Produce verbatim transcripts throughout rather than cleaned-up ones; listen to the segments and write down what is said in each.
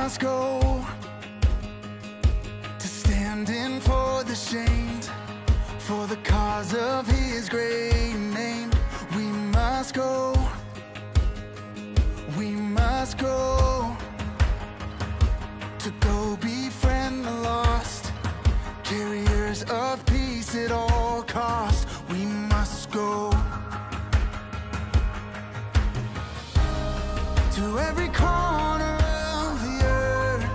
must go, to stand in for the shamed, for the cause of his great name. We must go, we must go, to go befriend the lost, carriers of peace at all costs. We must go to every corner of the earth,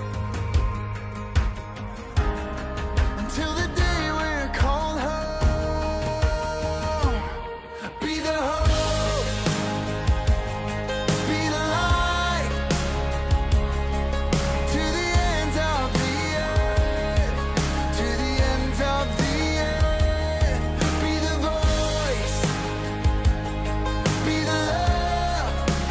until the day we're called home. Be the hope, be the light, to the ends of the earth, to the ends of the earth. Be the voice, be the love,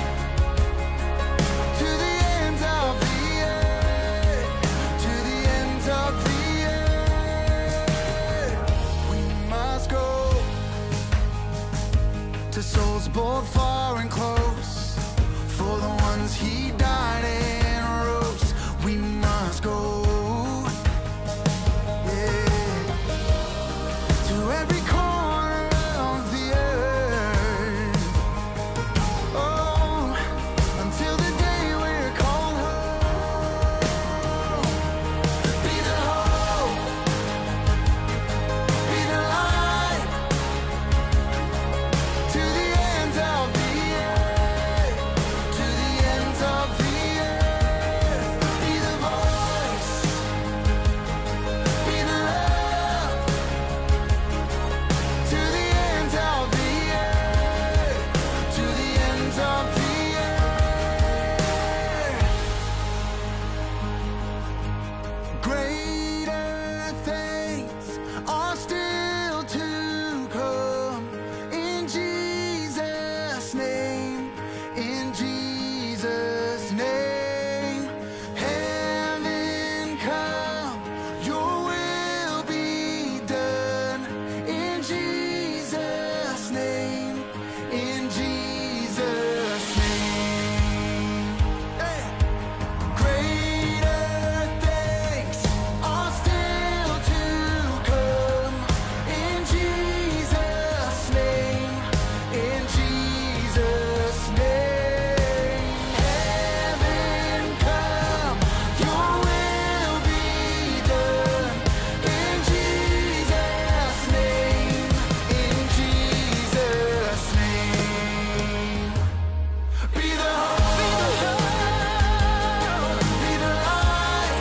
to the ends of the earth, to the ends of the earth. We must go to souls both far and close, for the ones he died and rose. We must go, yeah, to every corner of the earth, oh, until the day we're called home. Be the hope, be the light, to the ends of the earth, to the ends of the earth. Be the voice, be the love, to the ends of the earth, to the ends of the earth. Greater things are still to come, in Jesus' name, in Jesus' name. Heaven come, your will be done, in Jesus' name, in Jesus' name. Hey! Greater things are still to come, in Jesus' name, in Jesus' name. Heaven come, your will be done, in Jesus' name, in Jesus' name. Be the hope, be the light,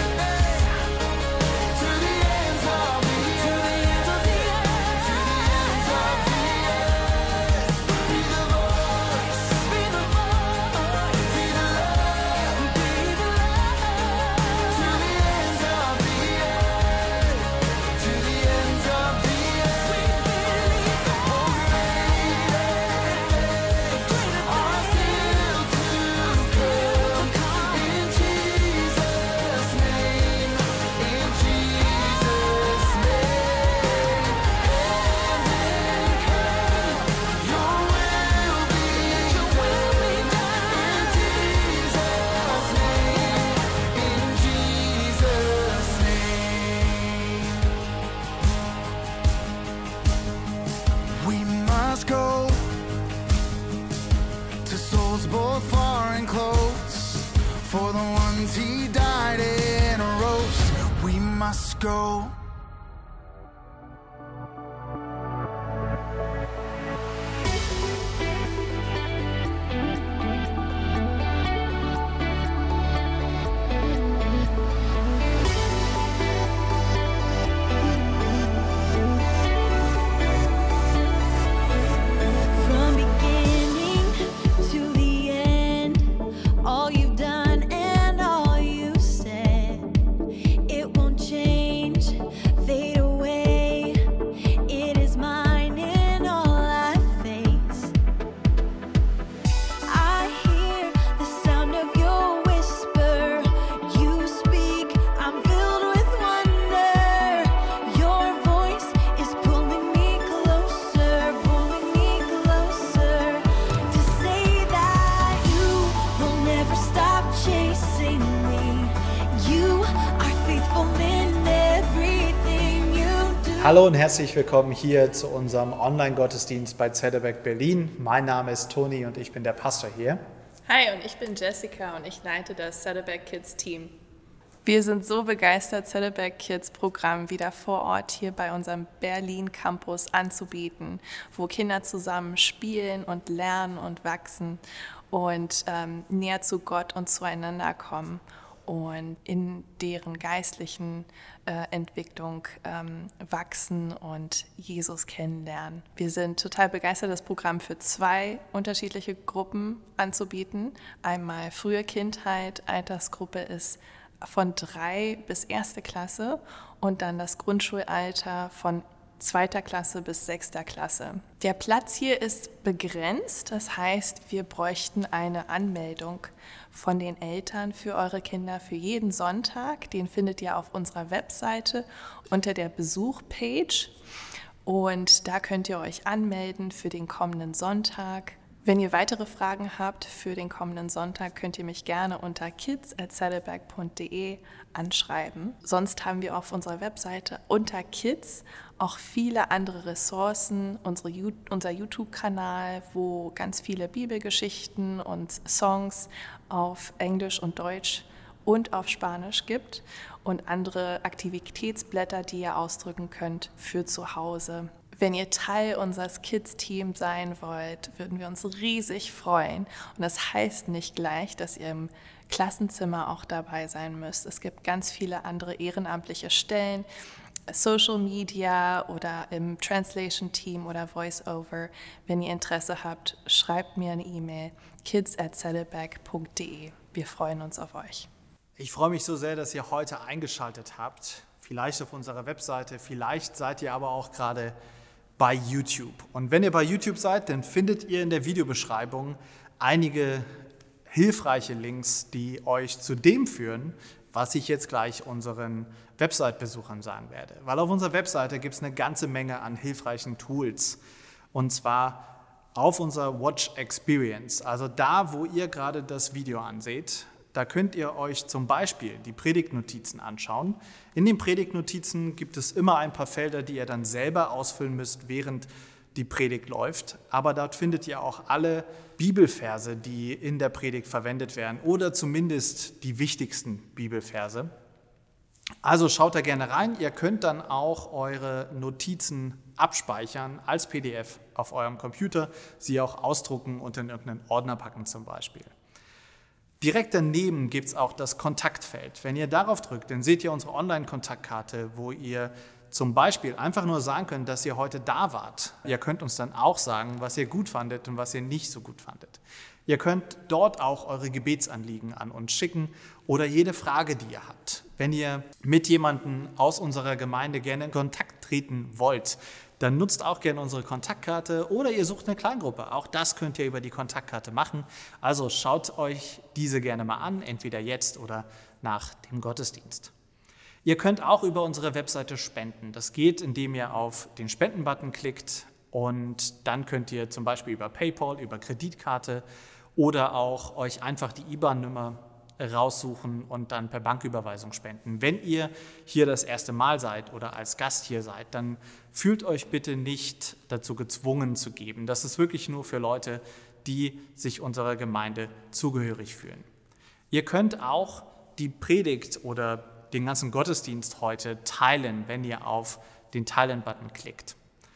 to the ends of the earth, to the ends of the earth. Be the voice, be the voice, be the love, be the love, to the ends of the earth, to the ends of the earth. Oh, greater things are still to come, in Jesus' name, in Jesus' name. Heaven come, your will be done, in Jesus' name, in Jesus' name. We must go to souls both far and close, for the ones he died and rose. We must go. From beginning to the end, all you've done and all you said, it won't change. Hallo und herzlich willkommen hier zu unserem Online-Gottesdienst bei Saddleback Berlin. Mein Name ist Toni und ich bin der Pastor hier. Hi, und ich bin Jessica und ich leite das Saddleback Kids Team. Wir sind so begeistert, Saddleback Kids Programm wieder vor Ort hier bei unserem Berlin Campus anzubieten, wo Kinder zusammen spielen und lernen und wachsen und ähm, näher zu Gott und zueinander kommen und in deren geistlichen äh, Entwicklung ähm, wachsen und Jesus kennenlernen. Wir sind total begeistert, das Programm für zwei unterschiedliche Gruppen anzubieten. Einmal frühe Kindheit, Altersgruppe ist von drei bis erste Klasse und dann das Grundschulalter von zweiter Klasse bis sechster Klasse. Der Platz hier ist begrenzt, das heißt, wir bräuchten eine Anmeldung von den Eltern für eure Kinder für jeden Sonntag. Den findet ihr auf unserer Webseite unter der Besuch-Page und da könnt ihr euch anmelden für den kommenden Sonntag. Wenn ihr weitere Fragen habt für den kommenden Sonntag, könnt ihr mich gerne unter kids at saddleback punkt de anschreiben. Sonst haben wir auf unserer Webseite unter Kids auch viele andere Ressourcen, unsere, unser YouTube-Kanal, wo ganz viele Bibelgeschichten und Songs auf Englisch und Deutsch und auf Spanisch gibt und andere Aktivitätsblätter, die ihr ausdrücken könnt für zu Hause. Wenn ihr Teil unseres Kids-Teams sein wollt, würden wir uns riesig freuen. Und das heißt nicht gleich, dass ihr im Klassenzimmer auch dabei sein müsst. Es gibt ganz viele andere ehrenamtliche Stellen, Social Media oder im Translation-Team oder Voice-Over. Wenn ihr Interesse habt, schreibt mir eine E-Mail, kids at saddleback punkt de. Wir freuen uns auf euch. Ich freue mich so sehr, dass ihr heute eingeschaltet habt. Vielleicht auf unserer Webseite, vielleicht seid ihr aber auch gerade bei YouTube. Und wenn ihr bei YouTube seid, dann findet ihr in der Videobeschreibung einige hilfreiche Links, die euch zu dem führen, was ich jetzt gleich unseren Website-Besuchern sagen werde. Weil auf unserer Webseite gibt es eine ganze Menge an hilfreichen Tools. Und zwar auf unserer Watch Experience, also da, wo ihr gerade das Video anseht. Da könnt ihr euch zum Beispiel die Predigtnotizen anschauen. In den Predigtnotizen gibt es immer ein paar Felder, die ihr dann selber ausfüllen müsst, während die Predigt läuft. Aber dort findet ihr auch alle Bibelverse, die in der Predigt verwendet werden oder zumindest die wichtigsten Bibelverse. Also schaut da gerne rein. Ihr könnt dann auch eure Notizen abspeichern als P D F auf eurem Computer, sie auch ausdrucken und in irgendeinen Ordner packen zum Beispiel. Direkt daneben gibt es auch das Kontaktfeld. Wenn ihr darauf drückt, dann seht ihr unsere Online-Kontaktkarte, wo ihr zum Beispiel einfach nur sagen könnt, dass ihr heute da wart. Ihr könnt uns dann auch sagen, was ihr gut fandet und was ihr nicht so gut fandet. Ihr könnt dort auch eure Gebetsanliegen an uns schicken oder jede Frage, die ihr habt. Wenn ihr mit jemandem aus unserer Gemeinde gerne in Kontakt treten wollt, dann nutzt auch gerne unsere Kontaktkarte oder ihr sucht eine Kleingruppe. Auch das könnt ihr über die Kontaktkarte machen. Also schaut euch diese gerne mal an, entweder jetzt oder nach dem Gottesdienst. Ihr könnt auch über unsere Webseite spenden. Das geht, indem ihr auf den Spenden-Button klickt und dann könnt ihr zum Beispiel über PayPal, über Kreditkarte oder auch euch einfach die I B A N-Nummer raussuchen und dann per Banküberweisung spenden. Wenn ihr hier das erste Mal seid oder als Gast hier seid, dann fühlt euch bitte nicht dazu gezwungen zu geben. Das ist wirklich nur für Leute, die sich unserer Gemeinde zugehörig fühlen. Ihr könnt auch die Predigt oder den ganzen Gottesdienst heute teilen, wenn ihr auf den Teilen-Button klickt.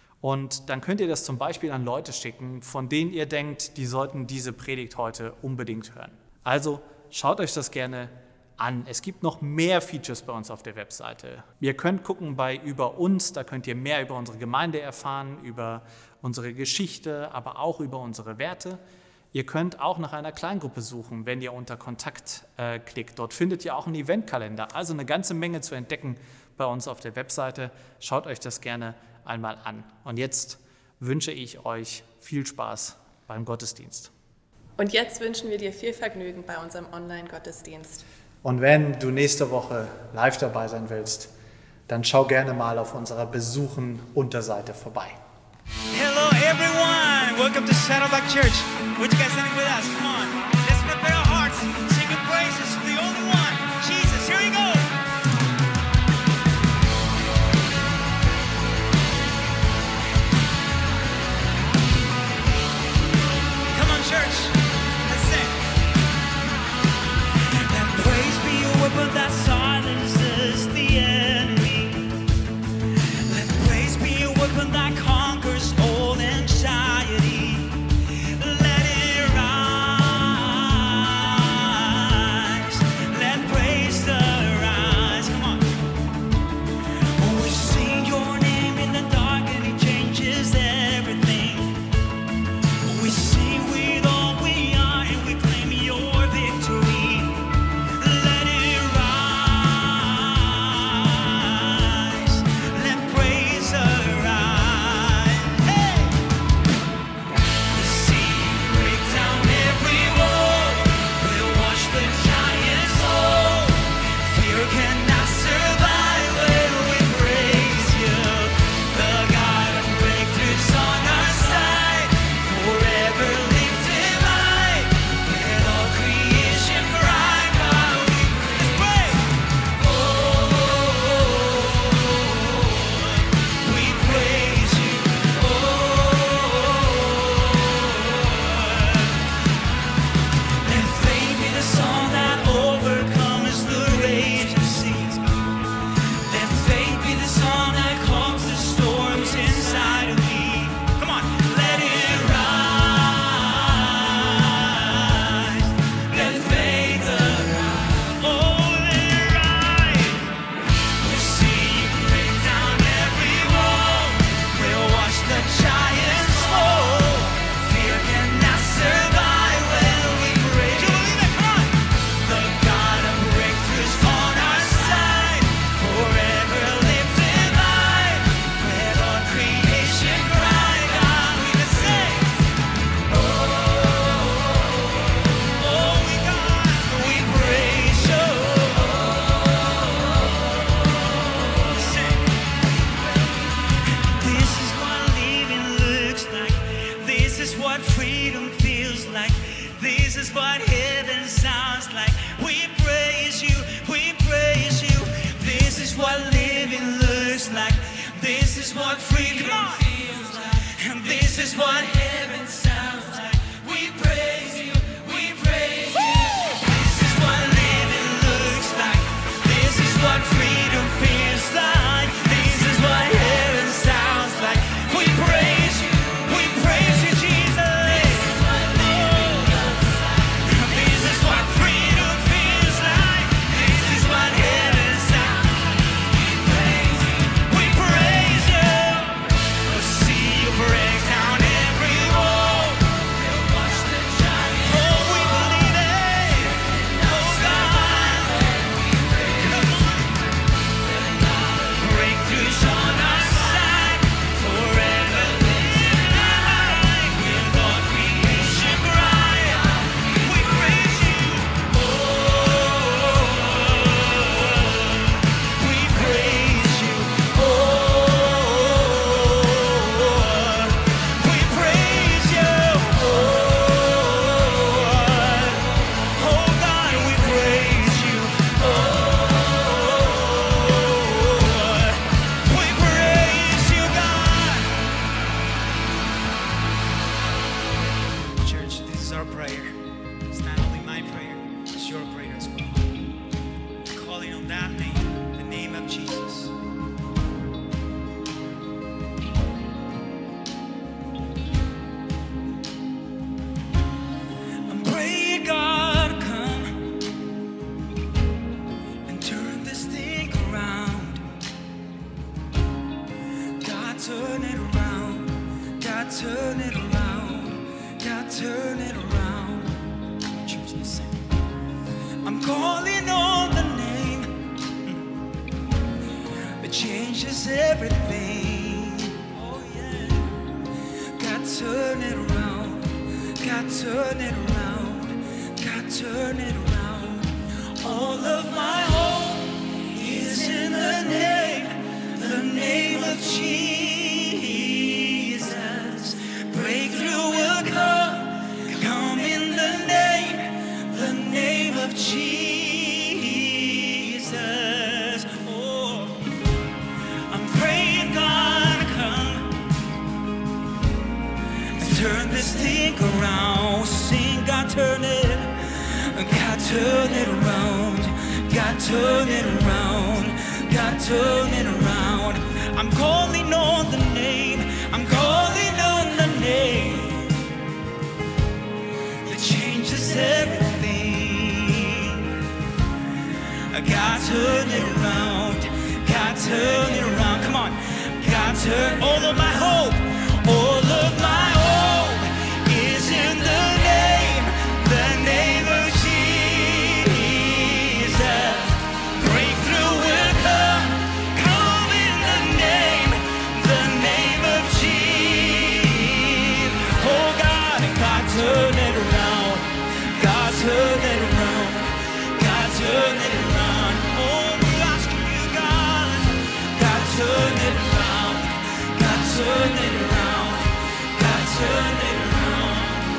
Und dann könnt ihr das zum Beispiel an Leute schicken, von denen ihr denkt, die sollten diese Predigt heute unbedingt hören. Also schaut euch das gerne an. Es gibt noch mehr Features bei uns auf der Webseite. Ihr könnt gucken bei Über uns, da könnt ihr mehr über unsere Gemeinde erfahren, über unsere Geschichte, aber auch über unsere Werte. Ihr könnt auch nach einer Kleingruppe suchen, wenn ihr unter Kontakt äh, klickt. Dort findet ihr auch einen Eventkalender, also eine ganze Menge zu entdecken bei uns auf der Webseite. Schaut euch das gerne einmal an. Und jetzt wünsche ich euch viel Spaß beim Gottesdienst. Und jetzt wünschen wir dir viel Vergnügen bei unserem Online-Gottesdienst. Und wenn du nächste Woche live dabei sein willst, dann schau gerne mal auf unserer Besuchen-Unterseite vorbei. Hello everyone, welcome to Saddleback Church. Would you guys stand with us? Come on, let's prepare our hearts, singing praises to the only one, Jesus. Here we go. is what heaven sounds like. We praise you, we praise you. This is what living looks like. This is what freedom feels like. This is what heaven sounds like. We praise you, we praise you, Jesus. This is what living looks like. This is what freedom feels like. This is what heaven sounds like. We praise you, we praise you. We'll see you break down every wall. We'll watch the giants. Oh, we believe it. Oh, God. Breakthroughs on our side. Forever living light. With all creation cry out. We praise you. Oh, we praise you. Oh, we praise you. Oh, oh God, we praise you. Oh, we praise you, God. Church, this is our prayer. It's not only my prayer, it's your prayer as well. Calling on that name, the name of Jesus. I'm praying, God, come and turn this thing around. God, turn it around. God, turn it around. God, turn it around. Church, listen. I'm calling on the name that changes everything. Oh yeah. God, turn it around. God, turn it around. God, turn it around. All of my hope is in the name, the name of Jesus. Breakthrough will come, come in the name, the name of Jesus. Oh, I'm praying, God, come and turn this thing around. Sing, God, turn it. God, turn it around. God, turn it around. God, turn it around. I'm calling on the name. I'm calling on the name that changes everything. God, turn it around. God, turn it around. Come on. God, turn all of my hope. All of my hope is in the name, the name of Jesus. Breakthrough will come, come in the name, the name of Jesus. Oh God, God, turn it around. God, turn it around. God, turn it around. Oh, we're asking you, God. God, turn it around. God, turn it around. God, turn it around.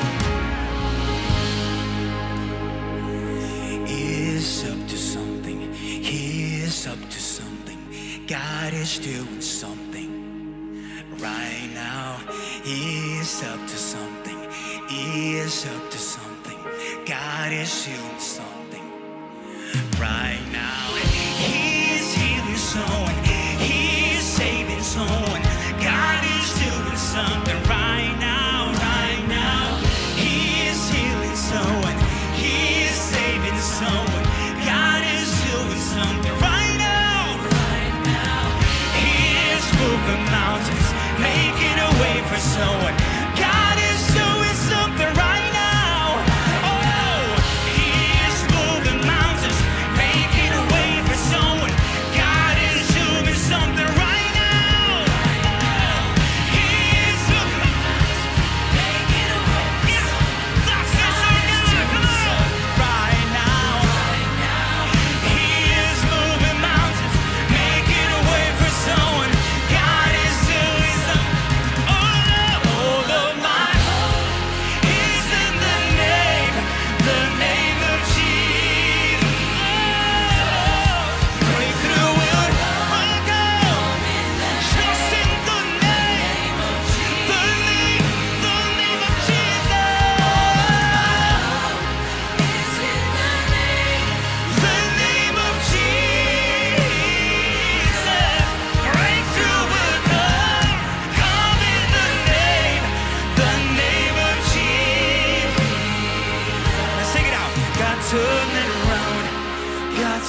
Is up to something. He is up to something. God is doing something right now. He is up to something. He is up to something. God is doing something right now. He's healing someone. He's saving someone. God is doing something right now, right now. He is healing someone. He is saving someone. God is doing something right now, right now. He is moving mountains, making a way for someone. God is doing something right now. Oh, He is moving mountains, making a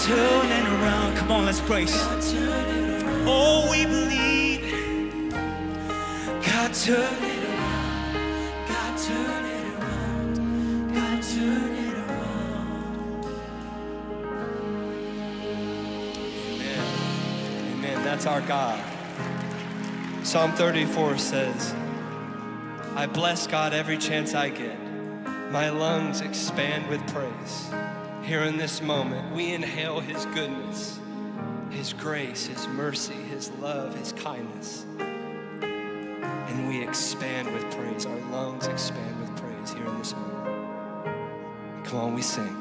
turn it around. Come on, let's praise. Oh, we believe. God, turn it around. God, turn it around. God, turn it around. Amen. Amen. That's our God. Psalm thirty-four says, I bless God every chance I get. My lungs expand with praise. Here in this moment, we inhale His goodness, His grace, His mercy, His love, His kindness. And we expand with praise. Our lungs expand with praise here in this moment. Come on, we sing.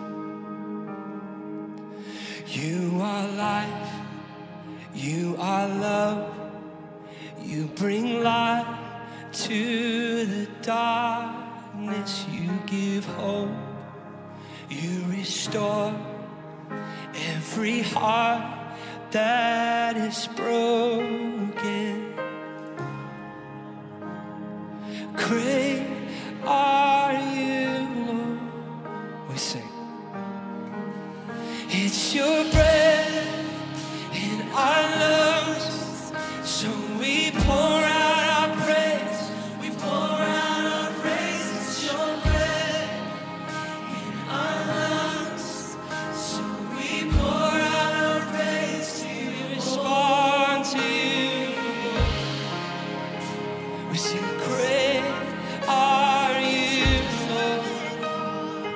You are life. You are love. You bring light to the darkness. You give hope. You restore every heart that is broken. Great are you, Lord. We sing. It's your breath in our lungs, so we pour out our praise. We pour out our praise. It's your breath in our lungs, so we pour out our praise to respond to you. We sing, great are you, Lord.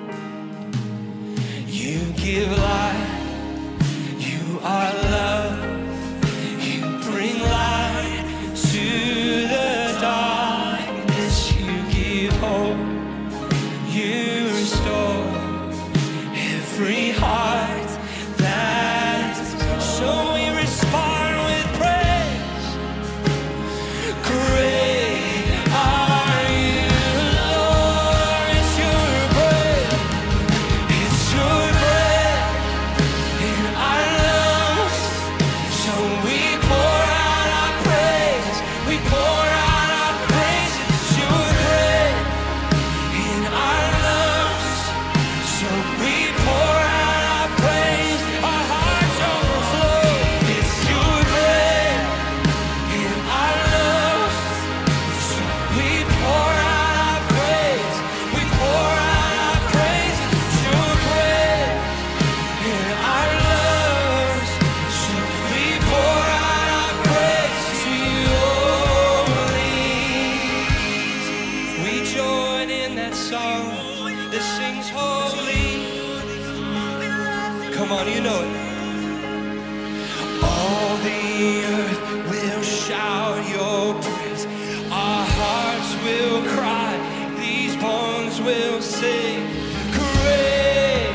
You give life. You are love. You bring light to the darkness. You give hope. You restore every heart that is. So we respond with praise. Great are you, Lord. It's your breath. It's your breath in our lungs. So we pour out our praise. We pour out our praise. It's your breath in our lungs. So we pour out our praise. Our hearts overflow. It's your breath in our lungs. So we pour out our praise. We pour out our praise. It's your breath in our lungs. So we pour out our praise to you only. We join in that song that sings holy. Come on, you know it. All the earth will shout your praise. Our hearts will cry. These bones will sing. Great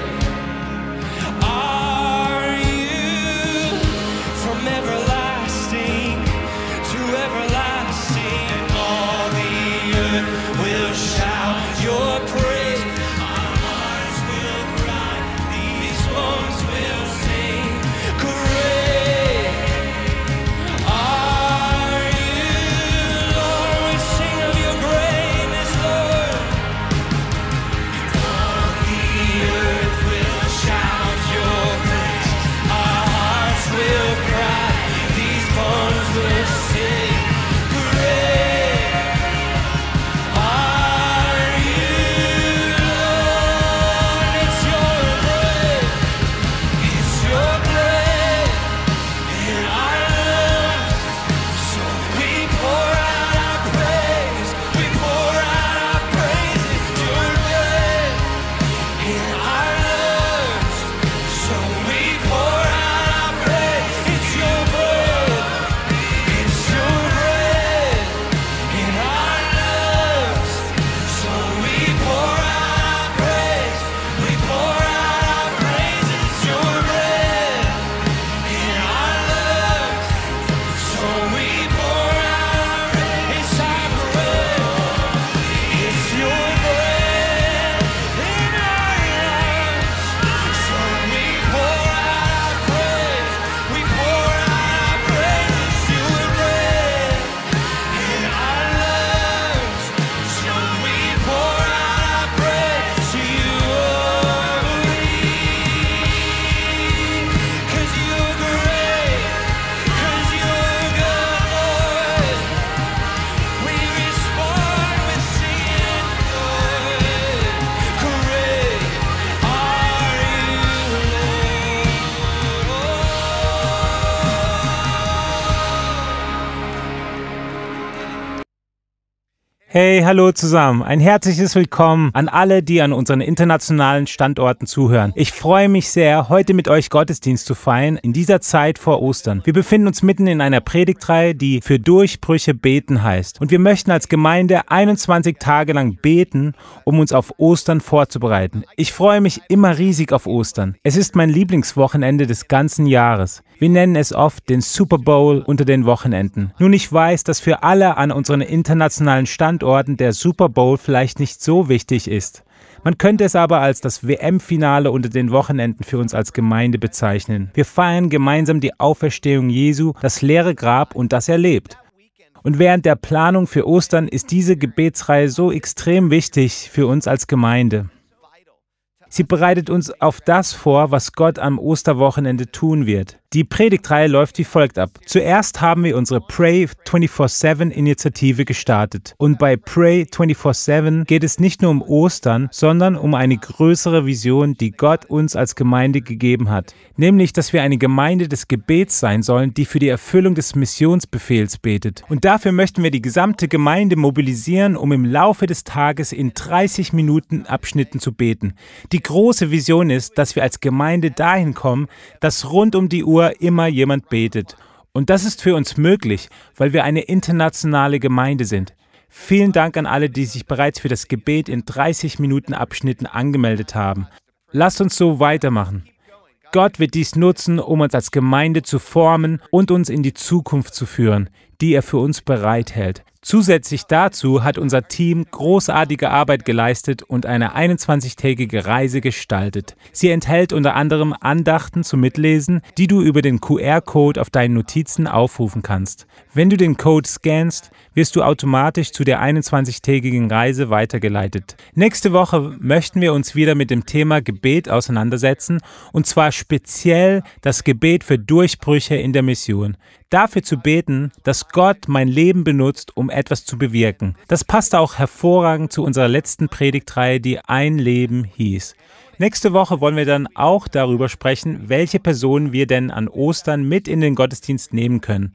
are you, from everlasting to everlasting. All the earth will shout your praise. Our hearts will cry. These bones will sing. Great are you, Lord. We sing of your greatness, Lord. All the earth will shout your praise. Our hearts will cry. These bones will sing. Great are you, Hey, hallo zusammen. Ein herzliches Willkommen an alle, die an unseren internationalen Standorten zuhören. Ich freue mich sehr, heute mit euch Gottesdienst zu feiern in dieser Zeit vor Ostern. Wir befinden uns mitten in einer Predigtreihe, die für Durchbrüche beten heißt. Und wir möchten als Gemeinde einundzwanzig Tage lang beten, um uns auf Ostern vorzubereiten. Ich freue mich immer riesig auf Ostern. Es ist mein Lieblingswochenende des ganzen Jahres. Wir nennen es oft den Super Bowl unter den Wochenenden. Nun, ich weiß, dass für alle an unseren internationalen Standorten der Super Bowl vielleicht nicht so wichtig ist. Man könnte es aber als das W M-Finale unter den Wochenenden für uns als Gemeinde bezeichnen. Wir feiern gemeinsam die Auferstehung Jesu, das leere Grab und das er lebt. Und während der Planung für Ostern ist diese Gebetsreihe so extrem wichtig für uns als Gemeinde. Sie bereitet uns auf das vor, was Gott am Osterwochenende tun wird. Die Predigtreihe läuft wie folgt ab. Zuerst haben wir unsere Pray vierundzwanzig sieben Initiative gestartet. Und bei Pray vierundzwanzig sieben geht es nicht nur um Ostern, sondern um eine größere Vision, die Gott uns als Gemeinde gegeben hat. Nämlich, dass wir eine Gemeinde des Gebets sein sollen, die für die Erfüllung des Missionsbefehls betet. Und dafür möchten wir die gesamte Gemeinde mobilisieren, um im Laufe des Tages in dreißig Minuten Abschnitten zu beten. Die große Vision ist, dass wir als Gemeinde dahin kommen, dass rund um die Uhr immer jemand betet. Und das ist für uns möglich, weil wir eine internationale Gemeinde sind. Vielen Dank an alle, die sich bereits für das Gebet in dreißig Minuten Abschnitten angemeldet haben. Lasst uns so weitermachen. Gott wird dies nutzen, um uns als Gemeinde zu formen und uns in die Zukunft zu führen, die er für uns bereithält. Zusätzlich dazu hat unser Team großartige Arbeit geleistet und eine einundzwanzigtägige Reise gestaltet. Sie enthält unter anderem Andachten zum Mitlesen, die du über den Q R-Code auf deinen Notizen aufrufen kannst. Wenn du den Code scannst, wirst du automatisch zu der einundzwanzigtägigen Reise weitergeleitet. Nächste Woche möchten wir uns wieder mit dem Thema Gebet auseinandersetzen, und zwar speziell das Gebet für Durchbrüche in der Mission. Dafür zu beten, dass Gott mein Leben benutzt, um etwas zu bewirken. Das passt auch hervorragend zu unserer letzten Predigtreihe, die Ein Leben hieß. Nächste Woche wollen wir dann auch darüber sprechen, welche Personen wir denn an Ostern mit in den Gottesdienst nehmen können.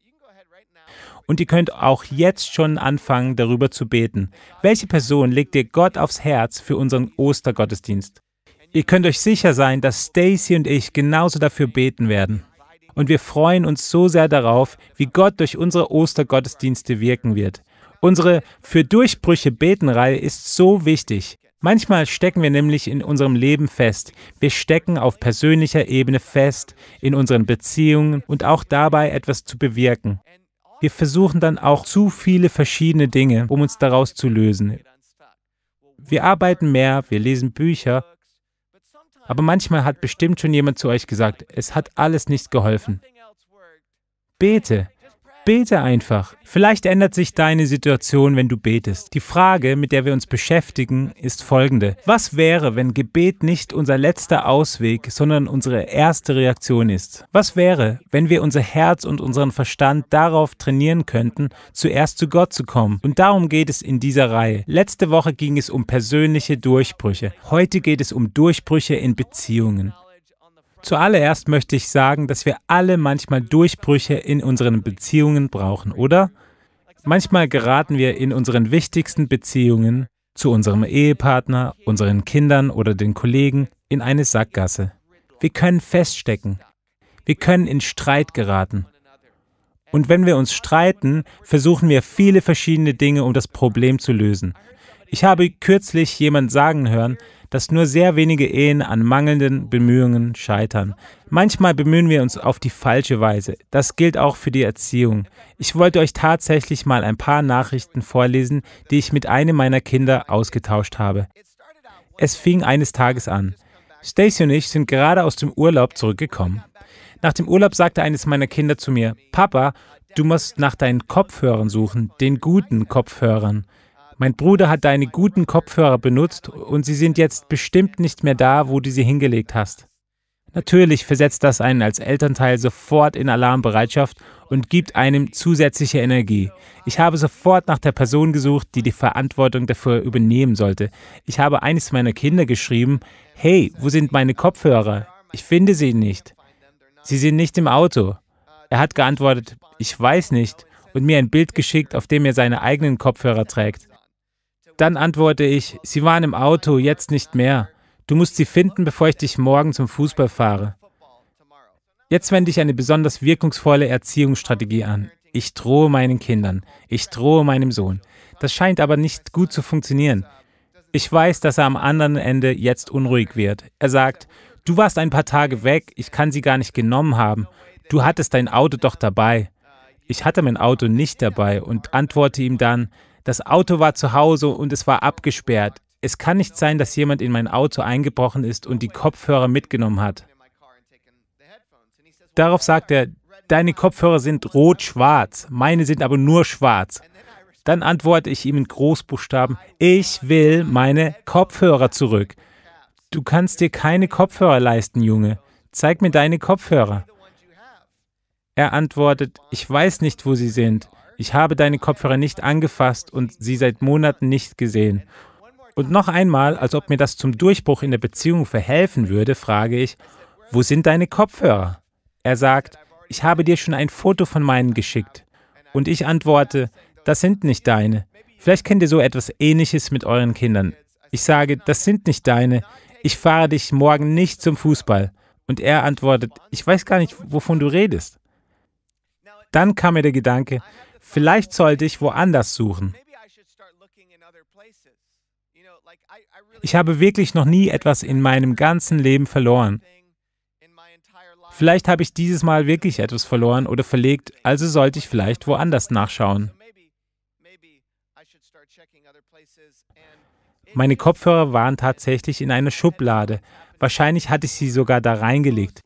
Und ihr könnt auch jetzt schon anfangen, darüber zu beten. Welche Person legt dir Gott aufs Herz für unseren Ostergottesdienst? Ihr könnt euch sicher sein, dass Stacy und ich genauso dafür beten werden. Und wir freuen uns so sehr darauf, wie Gott durch unsere Ostergottesdienste wirken wird. Unsere Für Durchbrüche beten-Reihe ist so wichtig. Manchmal stecken wir nämlich in unserem Leben fest. Wir stecken auf persönlicher Ebene fest, in unseren Beziehungen und auch dabei etwas zu bewirken. Wir versuchen dann auch zu viele verschiedene Dinge, um uns daraus zu lösen. Wir arbeiten mehr, wir lesen Bücher, aber manchmal hat bestimmt schon jemand zu euch gesagt, es hat alles nicht geholfen. Bete. Bete einfach. Vielleicht ändert sich deine Situation, wenn du betest. Die Frage, mit der wir uns beschäftigen, ist folgende. Was wäre, wenn Gebet nicht unser letzter Ausweg, sondern unsere erste Reaktion ist? Was wäre, wenn wir unser Herz und unseren Verstand darauf trainieren könnten, zuerst zu Gott zu kommen? Und darum geht es in dieser Reihe. Letzte Woche ging es um persönliche Durchbrüche. Heute geht es um Durchbrüche in Beziehungen. Zuallererst möchte ich sagen, dass wir alle manchmal Durchbrüche in unseren Beziehungen brauchen, oder? Manchmal geraten wir in unseren wichtigsten Beziehungen zu unserem Ehepartner, unseren Kindern oder den Kollegen in eine Sackgasse. Wir können feststecken. Wir können in Streit geraten. Und wenn wir uns streiten, versuchen wir viele verschiedene Dinge, um das Problem zu lösen. Ich habe kürzlich jemand sagen hören, dass nur sehr wenige Ehen an mangelnden Bemühungen scheitern. Manchmal bemühen wir uns auf die falsche Weise. Das gilt auch für die Erziehung. Ich wollte euch tatsächlich mal ein paar Nachrichten vorlesen, die ich mit einem meiner Kinder ausgetauscht habe. Es fing eines Tages an. Stacy und ich sind gerade aus dem Urlaub zurückgekommen. Nach dem Urlaub sagte eines meiner Kinder zu mir, Papa, du musst nach deinen Kopfhörern suchen, den guten Kopfhörern. Mein Bruder hat deine guten Kopfhörer benutzt und sie sind jetzt bestimmt nicht mehr da, wo du sie hingelegt hast. Natürlich versetzt das einen als Elternteil sofort in Alarmbereitschaft und gibt einem zusätzliche Energie. Ich habe sofort nach der Person gesucht, die die Verantwortung dafür übernehmen sollte. Ich habe eines meiner Kinder geschrieben, hey, wo sind meine Kopfhörer? Ich finde sie nicht. Sie sind nicht im Auto. Er hat geantwortet, ich weiß nicht, und mir ein Bild geschickt, auf dem er seine eigenen Kopfhörer trägt. Dann antworte ich, sie waren im Auto, jetzt nicht mehr. Du musst sie finden, bevor ich dich morgen zum Fußball fahre. Jetzt wende ich eine besonders wirkungsvolle Erziehungsstrategie an. Ich drohe meinen Kindern. Ich drohe meinem Sohn. Das scheint aber nicht gut zu funktionieren. Ich weiß, dass er am anderen Ende jetzt unruhig wird. Er sagt, du warst ein paar Tage weg, ich kann sie gar nicht genommen haben. Du hattest dein Auto doch dabei. Ich hatte mein Auto nicht dabei und antworte ihm dann, das Auto war zu Hause und es war abgesperrt. Es kann nicht sein, dass jemand in mein Auto eingebrochen ist und die Kopfhörer mitgenommen hat. Darauf sagt er, deine Kopfhörer sind rot-schwarz, meine sind aber nur schwarz. Dann antworte ich ihm in Großbuchstaben, ich will meine Kopfhörer zurück. Du kannst dir keine Kopfhörer leisten, Junge. Zeig mir deine Kopfhörer. Er antwortet, ich weiß nicht, wo sie sind. Ich habe deine Kopfhörer nicht angefasst und sie seit Monaten nicht gesehen. Und noch einmal, als ob mir das zum Durchbruch in der Beziehung verhelfen würde, frage ich, wo sind deine Kopfhörer? Er sagt, ich habe dir schon ein Foto von meinen geschickt. Und ich antworte, das sind nicht deine. Vielleicht kennt ihr so etwas Ähnliches mit euren Kindern. Ich sage, das sind nicht deine. Ich fahre dich morgen nicht zum Fußball. Und er antwortet, ich weiß gar nicht, wovon du redest. Dann kam mir der Gedanke, vielleicht sollte ich woanders suchen. Ich habe wirklich noch nie etwas in meinem ganzen Leben verloren. Vielleicht habe ich dieses Mal wirklich etwas verloren oder verlegt, also sollte ich vielleicht woanders nachschauen. Meine Kopfhörer waren tatsächlich in einer Schublade. Wahrscheinlich hatte ich sie sogar da reingelegt.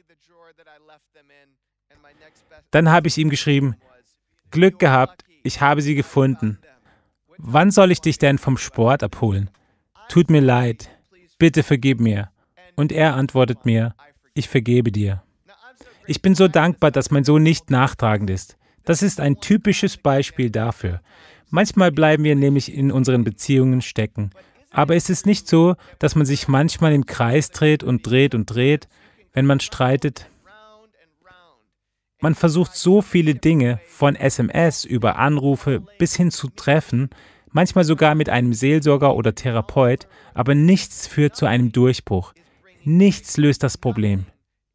Dann habe ich ihm geschrieben, Glück gehabt, ich habe sie gefunden. Wann soll ich dich denn vom Sport abholen? Tut mir leid, bitte vergib mir. Und er antwortet mir, ich vergebe dir. Ich bin so dankbar, dass mein Sohn nicht nachtragend ist. Das ist ein typisches Beispiel dafür. Manchmal bleiben wir nämlich in unseren Beziehungen stecken. Aber es ist nicht so, dass man sich manchmal im Kreis dreht und dreht und dreht, wenn man streitet. Man versucht so viele Dinge, von S M S über Anrufe bis hin zu Treffen, manchmal sogar mit einem Seelsorger oder Therapeut, aber nichts führt zu einem Durchbruch. Nichts löst das Problem.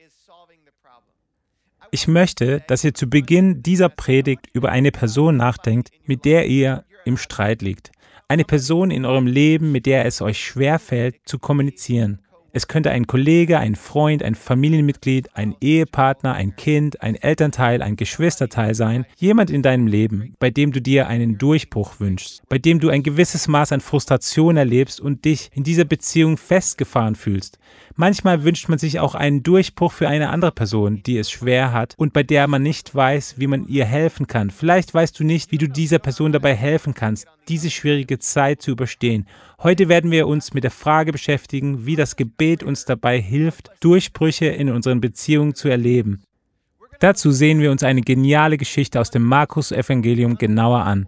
Ich möchte, dass ihr zu Beginn dieser Predigt über eine Person nachdenkt, mit der ihr im Streit liegt. Eine Person in eurem Leben, mit der es euch schwerfällt, zu kommunizieren. Es könnte ein Kollege, ein Freund, ein Familienmitglied, ein Ehepartner, ein Kind, ein Elternteil, ein Geschwisterteil sein. Jemand in deinem Leben, bei dem du dir einen Durchbruch wünschst, bei dem du ein gewisses Maß an Frustration erlebst und dich in dieser Beziehung festgefahren fühlst. Manchmal wünscht man sich auch einen Durchbruch für eine andere Person, die es schwer hat und bei der man nicht weiß, wie man ihr helfen kann. Vielleicht weißt du nicht, wie du dieser Person dabei helfen kannst, diese schwierige Zeit zu überstehen. Heute werden wir uns mit der Frage beschäftigen, wie das Gebet uns dabei hilft, Durchbrüche in unseren Beziehungen zu erleben. Dazu sehen wir uns eine geniale Geschichte aus dem Markus-Evangelium genauer an.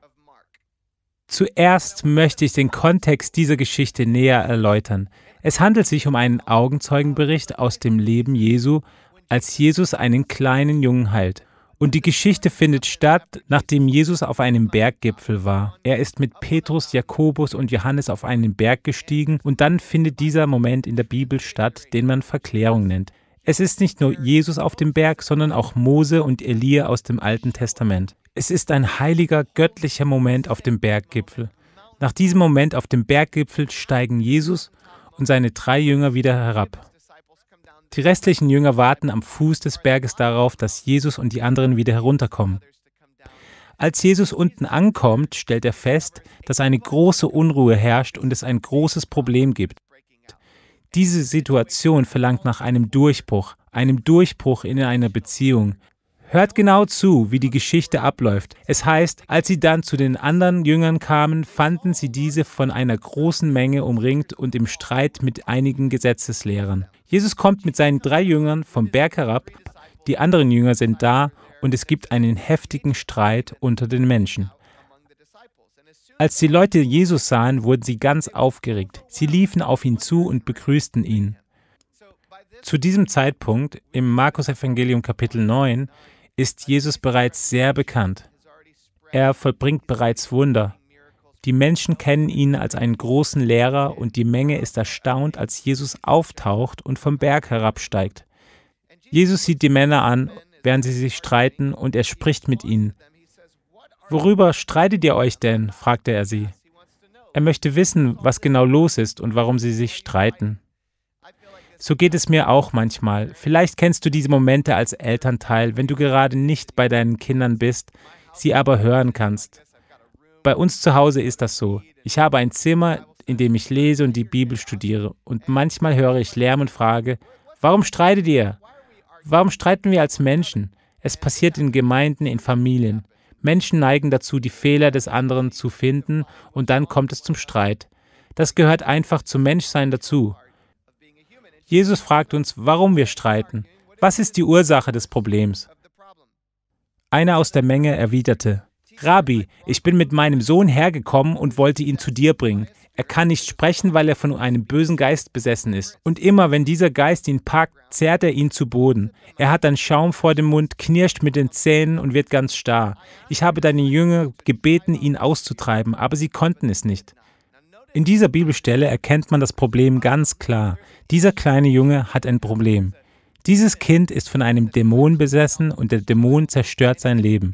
Zuerst möchte ich den Kontext dieser Geschichte näher erläutern. Es handelt sich um einen Augenzeugenbericht aus dem Leben Jesu, als Jesus einen kleinen Jungen heilt. Und die Geschichte findet statt, nachdem Jesus auf einem Berggipfel war. Er ist mit Petrus, Jakobus und Johannes auf einen Berg gestiegen und dann findet dieser Moment in der Bibel statt, den man Verklärung nennt. Es ist nicht nur Jesus auf dem Berg, sondern auch Mose und Elia aus dem Alten Testament. Es ist ein heiliger, göttlicher Moment auf dem Berggipfel. Nach diesem Moment auf dem Berggipfel steigen Jesus und seine drei Jünger wieder herab. Die restlichen Jünger warten am Fuß des Berges darauf, dass Jesus und die anderen wieder herunterkommen. Als Jesus unten ankommt, stellt er fest, dass eine große Unruhe herrscht und es ein großes Problem gibt. Diese Situation verlangt nach einem Durchbruch, einem Durchbruch in einer Beziehung. Hört genau zu, wie die Geschichte abläuft. Es heißt, als sie dann zu den anderen Jüngern kamen, fanden sie diese von einer großen Menge umringt und im Streit mit einigen Gesetzeslehrern. Jesus kommt mit seinen drei Jüngern vom Berg herab, die anderen Jünger sind da und es gibt einen heftigen Streit unter den Menschen. Als die Leute Jesus sahen, wurden sie ganz aufgeregt. Sie liefen auf ihn zu und begrüßten ihn. Zu diesem Zeitpunkt, im Markus-Evangelium Kapitel neun, ist Jesus bereits sehr bekannt. Er vollbringt bereits Wunder. Die Menschen kennen ihn als einen großen Lehrer und die Menge ist erstaunt, als Jesus auftaucht und vom Berg herabsteigt. Jesus sieht die Männer an, während sie sich streiten, und er spricht mit ihnen. »Worüber streitet ihr euch denn?« fragte er sie. Er möchte wissen, was genau los ist und warum sie sich streiten. So geht es mir auch manchmal. Vielleicht kennst du diese Momente als Elternteil, wenn du gerade nicht bei deinen Kindern bist, sie aber hören kannst. Bei uns zu Hause ist das so. Ich habe ein Zimmer, in dem ich lese und die Bibel studiere. Und manchmal höre ich Lärm und frage, warum streitet ihr? Warum streiten wir als Menschen? Es passiert in Gemeinden, in Familien. Menschen neigen dazu, die Fehler des anderen zu finden und dann kommt es zum Streit. Das gehört einfach zum Menschsein dazu. Jesus fragt uns, warum wir streiten. Was ist die Ursache des Problems? Einer aus der Menge erwiderte, Rabbi, ich bin mit meinem Sohn hergekommen und wollte ihn zu dir bringen. Er kann nicht sprechen, weil er von einem bösen Geist besessen ist. Und immer, wenn dieser Geist ihn packt, zerrt er ihn zu Boden. Er hat dann Schaum vor dem Mund, knirscht mit den Zähnen und wird ganz starr. Ich habe deine Jünger gebeten, ihn auszutreiben, aber sie konnten es nicht. In dieser Bibelstelle erkennt man das Problem ganz klar. Dieser kleine Junge hat ein Problem. Dieses Kind ist von einem Dämon besessen und der Dämon zerstört sein Leben.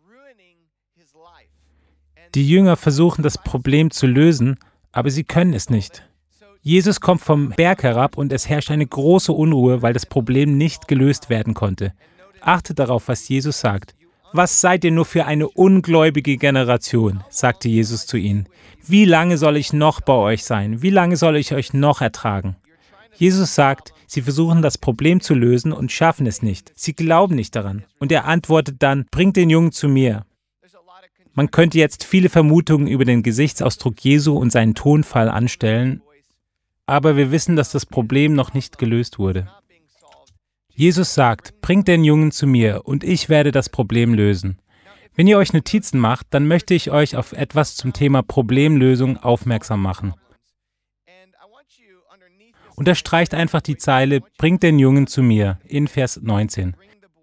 Die Jünger versuchen, das Problem zu lösen, aber sie können es nicht. Jesus kommt vom Berg herab und es herrscht eine große Unruhe, weil das Problem nicht gelöst werden konnte. Achtet darauf, was Jesus sagt. Was seid ihr nur für eine ungläubige Generation, sagte Jesus zu ihnen. Wie lange soll ich noch bei euch sein? Wie lange soll ich euch noch ertragen? Jesus sagt, sie versuchen das Problem zu lösen und schaffen es nicht. Sie glauben nicht daran. Und er antwortet dann, bringt den Jungen zu mir. Man könnte jetzt viele Vermutungen über den Gesichtsausdruck Jesu und seinen Tonfall anstellen, aber wir wissen, dass das Problem noch nicht gelöst wurde. Jesus sagt, bringt den Jungen zu mir und ich werde das Problem lösen. Wenn ihr euch Notizen macht, dann möchte ich euch auf etwas zum Thema Problemlösung aufmerksam machen. Unterstreicht einfach die Zeile, bringt den Jungen zu mir, in Vers neunzehn.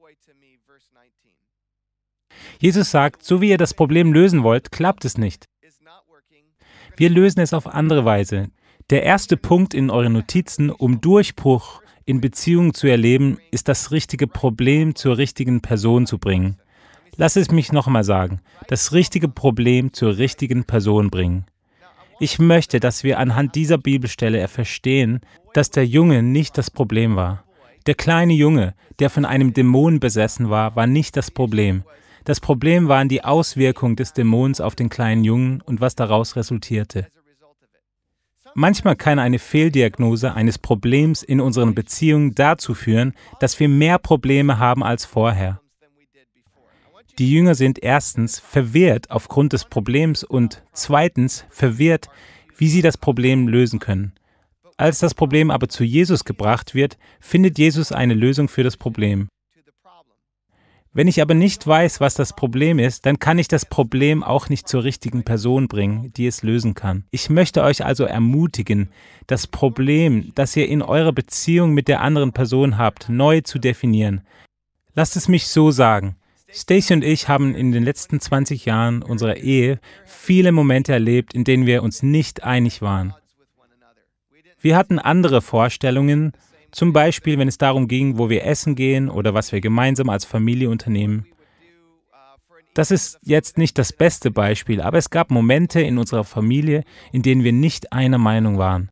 Jesus sagt, so wie ihr das Problem lösen wollt, klappt es nicht. Wir lösen es auf andere Weise. Der erste Punkt in euren Notizen, um Durchbruch in Beziehungen zu erleben, ist das richtige Problem zur richtigen Person zu bringen. Lass es mich nochmal sagen, das richtige Problem zur richtigen Person bringen. Ich möchte, dass wir anhand dieser Bibelstelle verstehen, dass der Junge nicht das Problem war. Der kleine Junge, der von einem Dämon besessen war, war nicht das Problem. Das Problem waren die Auswirkungen des Dämons auf den kleinen Jungen und was daraus resultierte. Manchmal kann eine Fehldiagnose eines Problems in unseren Beziehungen dazu führen, dass wir mehr Probleme haben als vorher. Die Jünger sind erstens verwirrt aufgrund des Problems und zweitens verwirrt, wie sie das Problem lösen können. Als das Problem aber zu Jesus gebracht wird, findet Jesus eine Lösung für das Problem. Wenn ich aber nicht weiß, was das Problem ist, dann kann ich das Problem auch nicht zur richtigen Person bringen, die es lösen kann. Ich möchte euch also ermutigen, das Problem, das ihr in eurer Beziehung mit der anderen Person habt, neu zu definieren. Lasst es mich so sagen. Stacy und ich haben in den letzten zwanzig Jahren unserer Ehe viele Momente erlebt, in denen wir uns nicht einig waren. Wir hatten andere Vorstellungen, zum Beispiel, wenn es darum ging, wo wir essen gehen oder was wir gemeinsam als Familie unternehmen. Das ist jetzt nicht das beste Beispiel, aber es gab Momente in unserer Familie, in denen wir nicht einer Meinung waren.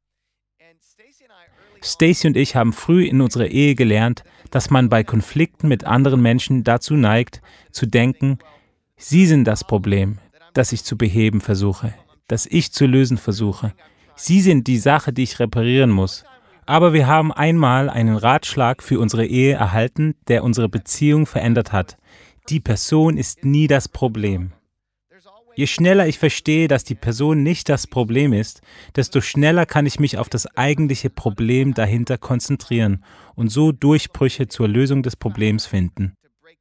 Stacy und ich haben früh in unserer Ehe gelernt, dass man bei Konflikten mit anderen Menschen dazu neigt, zu denken, sie sind das Problem, das ich zu beheben versuche, das ich zu lösen versuche. Sie sind die Sache, die ich reparieren muss. Aber wir haben einmal einen Ratschlag für unsere Ehe erhalten, der unsere Beziehung verändert hat. Die Person ist nie das Problem. Je schneller ich verstehe, dass die Person nicht das Problem ist, desto schneller kann ich mich auf das eigentliche Problem dahinter konzentrieren und so Durchbrüche zur Lösung des Problems finden.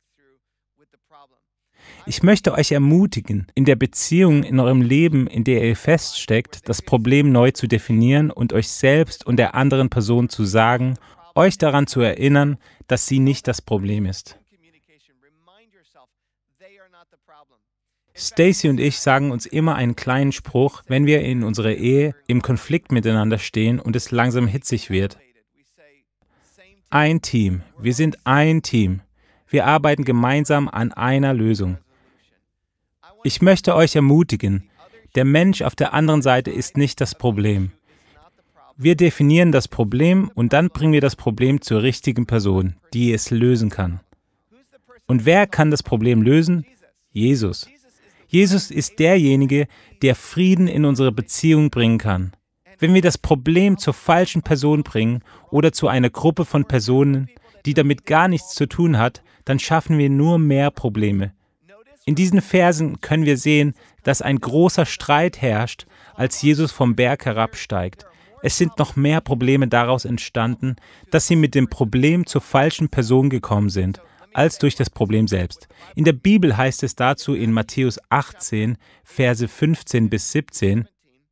Ich möchte euch ermutigen, in der Beziehung in eurem Leben, in der ihr feststeckt, das Problem neu zu definieren und euch selbst und der anderen Person zu sagen, euch daran zu erinnern, dass sie nicht das Problem ist. Stacy und ich sagen uns immer einen kleinen Spruch, wenn wir in unserer Ehe im Konflikt miteinander stehen und es langsam hitzig wird. Ein Team. Wir sind ein Team. Wir arbeiten gemeinsam an einer Lösung. Ich möchte euch ermutigen, der Mensch auf der anderen Seite ist nicht das Problem. Wir definieren das Problem und dann bringen wir das Problem zur richtigen Person, die es lösen kann. Und wer kann das Problem lösen? Jesus. Jesus ist derjenige, der Frieden in unsere Beziehung bringen kann. Wenn wir das Problem zur falschen Person bringen oder zu einer Gruppe von Personen, die damit gar nichts zu tun hat, dann schaffen wir nur mehr Probleme. In diesen Versen können wir sehen, dass ein großer Streit herrscht, als Jesus vom Berg herabsteigt. Es sind noch mehr Probleme daraus entstanden, dass sie mit dem Problem zur falschen Person gekommen sind, als durch das Problem selbst. In der Bibel heißt es dazu in Matthäus achtzehn, Verse fünfzehn bis siebzehn,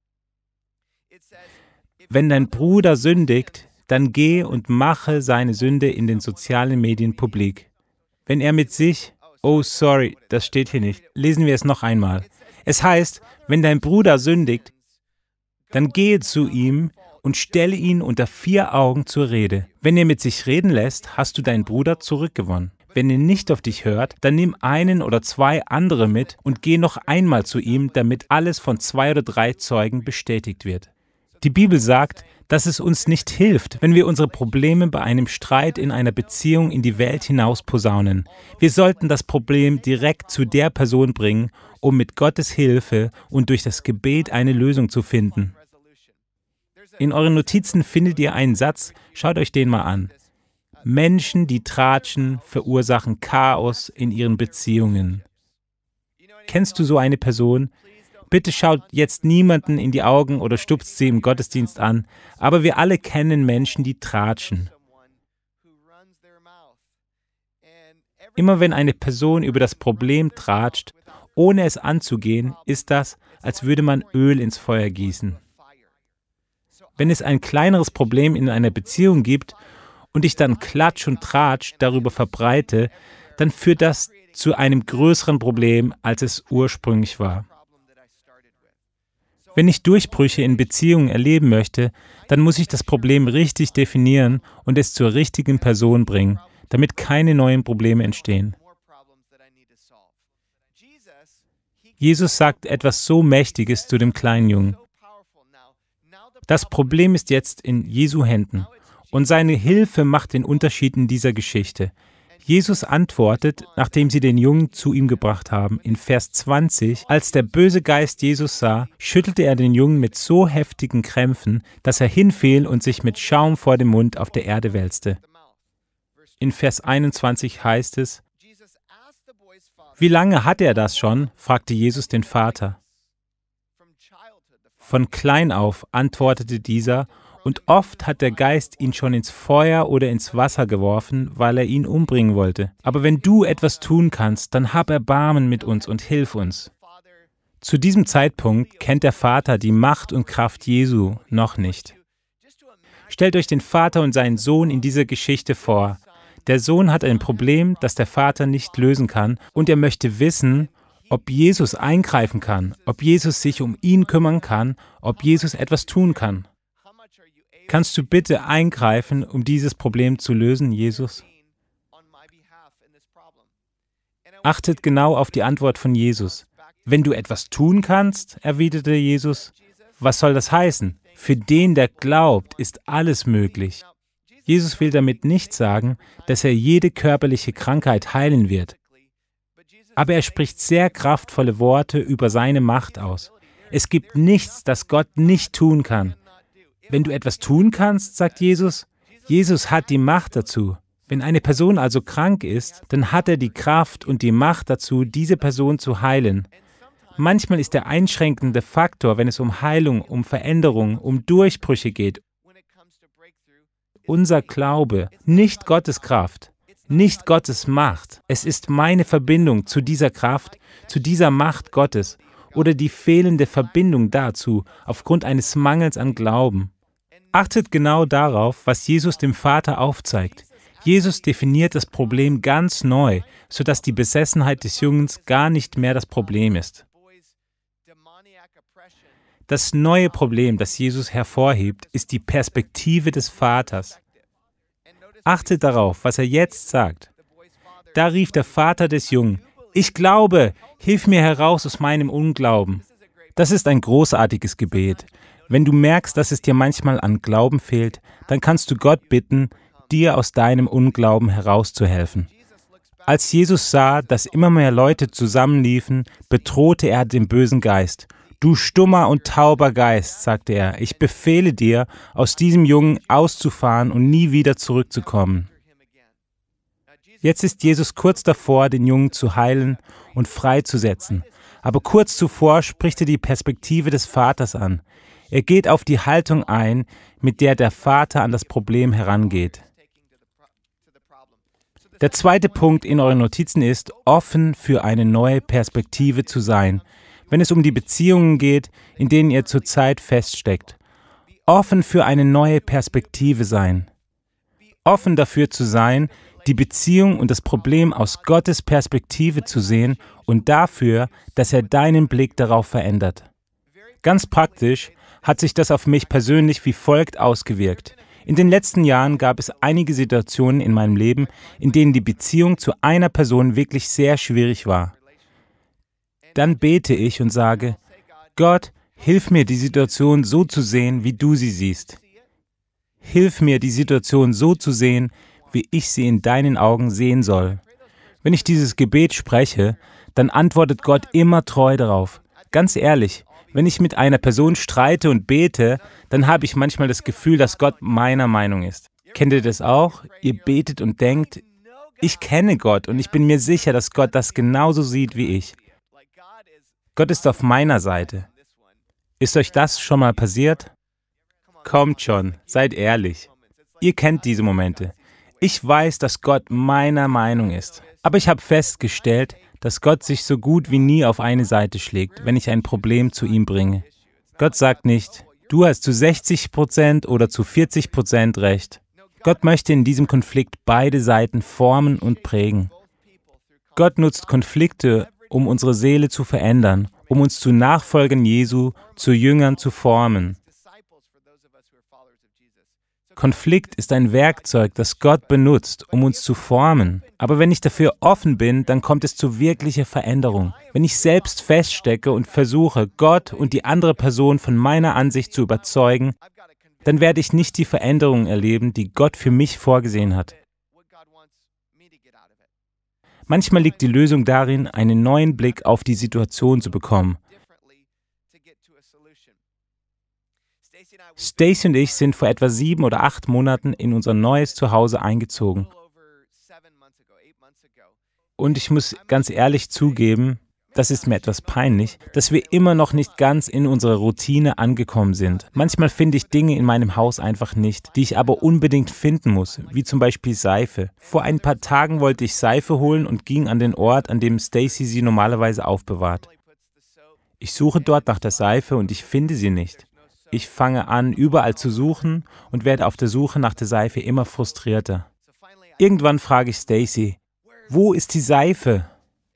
wenn dein Bruder sündigt, dann geh und mache seine Sünde in den sozialen Medien publik. Wenn er mit sich, oh sorry, das steht hier nicht, lesen wir es noch einmal. Es heißt, wenn dein Bruder sündigt, dann gehe zu ihm und stelle ihn unter vier Augen zur Rede. Wenn er mit sich reden lässt, hast du deinen Bruder zurückgewonnen. Wenn er nicht auf dich hört, dann nimm einen oder zwei andere mit und geh noch einmal zu ihm, damit alles von zwei oder drei Zeugen bestätigt wird. Die Bibel sagt, dass es uns nicht hilft, wenn wir unsere Probleme bei einem Streit in einer Beziehung in die Welt hinaus posaunen. Wir sollten das Problem direkt zu der Person bringen, um mit Gottes Hilfe und durch das Gebet eine Lösung zu finden. In euren Notizen findet ihr einen Satz, schaut euch den mal an. Menschen, die tratschen, verursachen Chaos in ihren Beziehungen. Kennst du so eine Person? Bitte schaut jetzt niemanden in die Augen oder stupst sie im Gottesdienst an, aber wir alle kennen Menschen, die tratschen. Immer wenn eine Person über das Problem tratscht, ohne es anzugehen, ist das, als würde man Öl ins Feuer gießen. Wenn es ein kleineres Problem in einer Beziehung gibt und ich dann Klatsch und Tratsch darüber verbreite, dann führt das zu einem größeren Problem, als es ursprünglich war. Wenn ich Durchbrüche in Beziehungen erleben möchte, dann muss ich das Problem richtig definieren und es zur richtigen Person bringen, damit keine neuen Probleme entstehen. Jesus sagt etwas so Mächtiges zu dem kleinen Jungen. Das Problem ist jetzt in Jesu Händen und seine Hilfe macht den Unterschied in dieser Geschichte. Jesus antwortet, nachdem sie den Jungen zu ihm gebracht haben, in Vers zwanzig, als der böse Geist Jesus sah, schüttelte er den Jungen mit so heftigen Krämpfen, dass er hinfiel und sich mit Schaum vor dem Mund auf der Erde wälzte. In Vers einundzwanzig heißt es, wie lange hat er das schon? Fragte Jesus den Vater. Von klein auf, antwortete dieser, und oft hat der Geist ihn schon ins Feuer oder ins Wasser geworfen, weil er ihn umbringen wollte. Aber wenn du etwas tun kannst, dann hab Erbarmen mit uns und hilf uns. Zu diesem Zeitpunkt kennt der Vater die Macht und Kraft Jesu noch nicht. Stellt euch den Vater und seinen Sohn in dieser Geschichte vor. Der Sohn hat ein Problem, das der Vater nicht lösen kann, und er möchte wissen, ob Jesus eingreifen kann, ob Jesus sich um ihn kümmern kann, ob Jesus etwas tun kann. Kannst du bitte eingreifen, um dieses Problem zu lösen, Jesus? Achtet genau auf die Antwort von Jesus. Wenn du etwas tun kannst, erwiderte Jesus, was soll das heißen? Für den, der glaubt, ist alles möglich. Jesus will damit nicht sagen, dass er jede körperliche Krankheit heilen wird. Aber er spricht sehr kraftvolle Worte über seine Macht aus. Es gibt nichts, das Gott nicht tun kann. Wenn du etwas tun kannst, sagt Jesus, Jesus hat die Macht dazu. Wenn eine Person also krank ist, dann hat er die Kraft und die Macht dazu, diese Person zu heilen. Manchmal ist der einschränkende Faktor, wenn es um Heilung, um Veränderung, um Durchbrüche geht, unser Glaube, nicht Gottes Kraft, nicht Gottes Macht. Es ist meine Verbindung zu dieser Kraft, zu dieser Macht Gottes oder die fehlende Verbindung dazu aufgrund eines Mangels an Glauben. Achtet genau darauf, was Jesus dem Vater aufzeigt. Jesus definiert das Problem ganz neu, sodass die Besessenheit des Jungens gar nicht mehr das Problem ist. Das neue Problem, das Jesus hervorhebt, ist die Perspektive des Vaters. Achtet darauf, was er jetzt sagt. Da rief der Vater des Jungen: Ich glaube, hilf mir heraus aus meinem Unglauben. Das ist ein großartiges Gebet. Wenn du merkst, dass es dir manchmal an Glauben fehlt, dann kannst du Gott bitten, dir aus deinem Unglauben herauszuhelfen. Als Jesus sah, dass immer mehr Leute zusammenliefen, bedrohte er den bösen Geist. Du stummer und tauber Geist, sagte er, ich befehle dir, aus diesem Jungen auszufahren und nie wieder zurückzukommen. Jetzt ist Jesus kurz davor, den Jungen zu heilen und freizusetzen. Aber kurz zuvor spricht er die Perspektive des Vaters an. Er geht auf die Haltung ein, mit der der Vater an das Problem herangeht. Der zweite Punkt in euren Notizen ist, offen für eine neue Perspektive zu sein, wenn es um die Beziehungen geht, in denen ihr zurzeit feststeckt. Offen für eine neue Perspektive sein. Offen dafür zu sein, die Beziehung und das Problem aus Gottes Perspektive zu sehen und dafür, dass er deinen Blick darauf verändert. Ganz praktisch hat sich das auf mich persönlich wie folgt ausgewirkt. In den letzten Jahren gab es einige Situationen in meinem Leben, in denen die Beziehung zu einer Person wirklich sehr schwierig war. Dann bete ich und sage: Gott, hilf mir, die Situation so zu sehen, wie du sie siehst. Hilf mir, die Situation so zu sehen, wie ich sie in deinen Augen sehen soll. Wenn ich dieses Gebet spreche, dann antwortet Gott immer treu darauf. Ganz ehrlich, wenn ich mit einer Person streite und bete, dann habe ich manchmal das Gefühl, dass Gott meiner Meinung ist. Kennt ihr das auch? Ihr betet und denkt, ich kenne Gott und ich bin mir sicher, dass Gott das genauso sieht wie ich. Gott ist auf meiner Seite. Ist euch das schon mal passiert? Kommt schon, seid ehrlich. Ihr kennt diese Momente. Ich weiß, dass Gott meiner Meinung ist. Aber ich habe festgestellt, dass Gott sich so gut wie nie auf eine Seite schlägt, wenn ich ein Problem zu ihm bringe. Gott sagt nicht, du hast zu sechzig Prozent oder zu vierzig Prozent recht. Gott möchte in diesem Konflikt beide Seiten formen und prägen. Gott nutzt Konflikte, um unsere Seele zu verändern, um uns zu Nachfolgern Jesu, zu Jüngern zu formen. Konflikt ist ein Werkzeug, das Gott benutzt, um uns zu formen. Aber wenn ich dafür offen bin, dann kommt es zu wirklicher Veränderung. Wenn ich selbst feststecke und versuche, Gott und die andere Person von meiner Ansicht zu überzeugen, dann werde ich nicht die Veränderung erleben, die Gott für mich vorgesehen hat. Manchmal liegt die Lösung darin, einen neuen Blick auf die Situation zu bekommen. Stacy und ich sind vor etwa sieben oder acht Monaten in unser neues Zuhause eingezogen. Und ich muss ganz ehrlich zugeben, das ist mir etwas peinlich, dass wir immer noch nicht ganz in unserer Routine angekommen sind. Manchmal finde ich Dinge in meinem Haus einfach nicht, die ich aber unbedingt finden muss, wie zum Beispiel Seife. Vor ein paar Tagen wollte ich Seife holen und ging an den Ort, an dem Stacy sie normalerweise aufbewahrt. Ich suche dort nach der Seife und ich finde sie nicht. Ich fange an, überall zu suchen und werde auf der Suche nach der Seife immer frustrierter. Irgendwann frage ich Stacy, wo ist die Seife?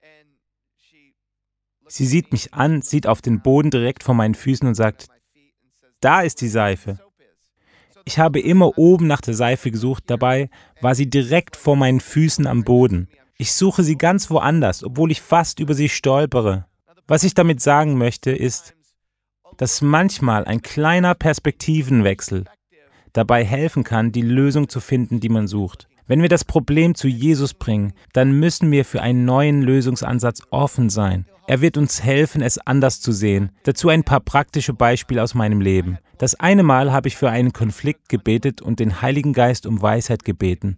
Sie sieht mich an, sieht auf den Boden direkt vor meinen Füßen und sagt, da ist die Seife. Ich habe immer oben nach der Seife gesucht, dabei war sie direkt vor meinen Füßen am Boden. Ich suche sie ganz woanders, obwohl ich fast über sie stolpere. Was ich damit sagen möchte, ist, dass manchmal ein kleiner Perspektivenwechsel dabei helfen kann, die Lösung zu finden, die man sucht. Wenn wir das Problem zu Jesus bringen, dann müssen wir für einen neuen Lösungsansatz offen sein. Er wird uns helfen, es anders zu sehen. Dazu ein paar praktische Beispiele aus meinem Leben. Das eine Mal habe ich für einen Konflikt gebetet und den Heiligen Geist um Weisheit gebeten.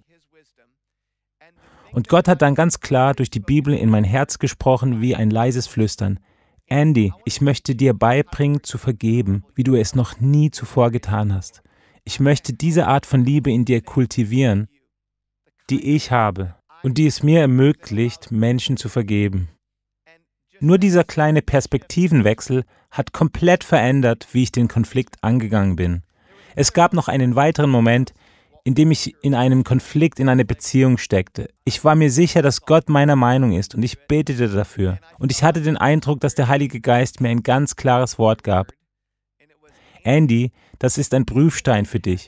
Und Gott hat dann ganz klar durch die Bibel in mein Herz gesprochen wie ein leises Flüstern. Andy, ich möchte dir beibringen, zu vergeben, wie du es noch nie zuvor getan hast. Ich möchte diese Art von Liebe in dir kultivieren, die ich habe und die es mir ermöglicht, Menschen zu vergeben. Nur dieser kleine Perspektivenwechsel hat komplett verändert, wie ich den Konflikt angegangen bin. Es gab noch einen weiteren Moment, in dem ich in einem Konflikt, in einer Beziehung steckte. Ich war mir sicher, dass Gott meiner Meinung ist und ich betete dafür. Und ich hatte den Eindruck, dass der Heilige Geist mir ein ganz klares Wort gab. Andy, das ist ein Prüfstein für dich.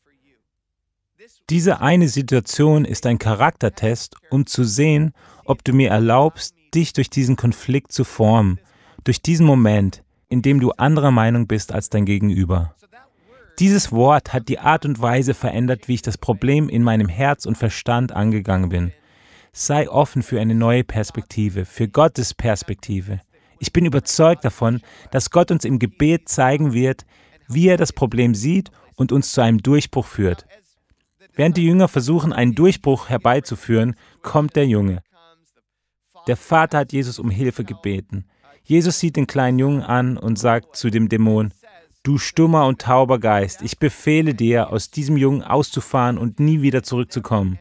Diese eine Situation ist ein Charaktertest, um zu sehen, ob du mir erlaubst, dich durch diesen Konflikt zu formen, durch diesen Moment, in dem du anderer Meinung bist als dein Gegenüber. Dieses Wort hat die Art und Weise verändert, wie ich das Problem in meinem Herz und Verstand angegangen bin. Sei offen für eine neue Perspektive, für Gottes Perspektive. Ich bin überzeugt davon, dass Gott uns im Gebet zeigen wird, wie er das Problem sieht und uns zu einem Durchbruch führt. Während die Jünger versuchen, einen Durchbruch herbeizuführen, kommt der Junge. Der Vater hat Jesus um Hilfe gebeten. Jesus sieht den kleinen Jungen an und sagt zu dem Dämon: Du stummer und tauber Geist, ich befehle dir, aus diesem Jungen auszufahren und nie wieder zurückzukommen.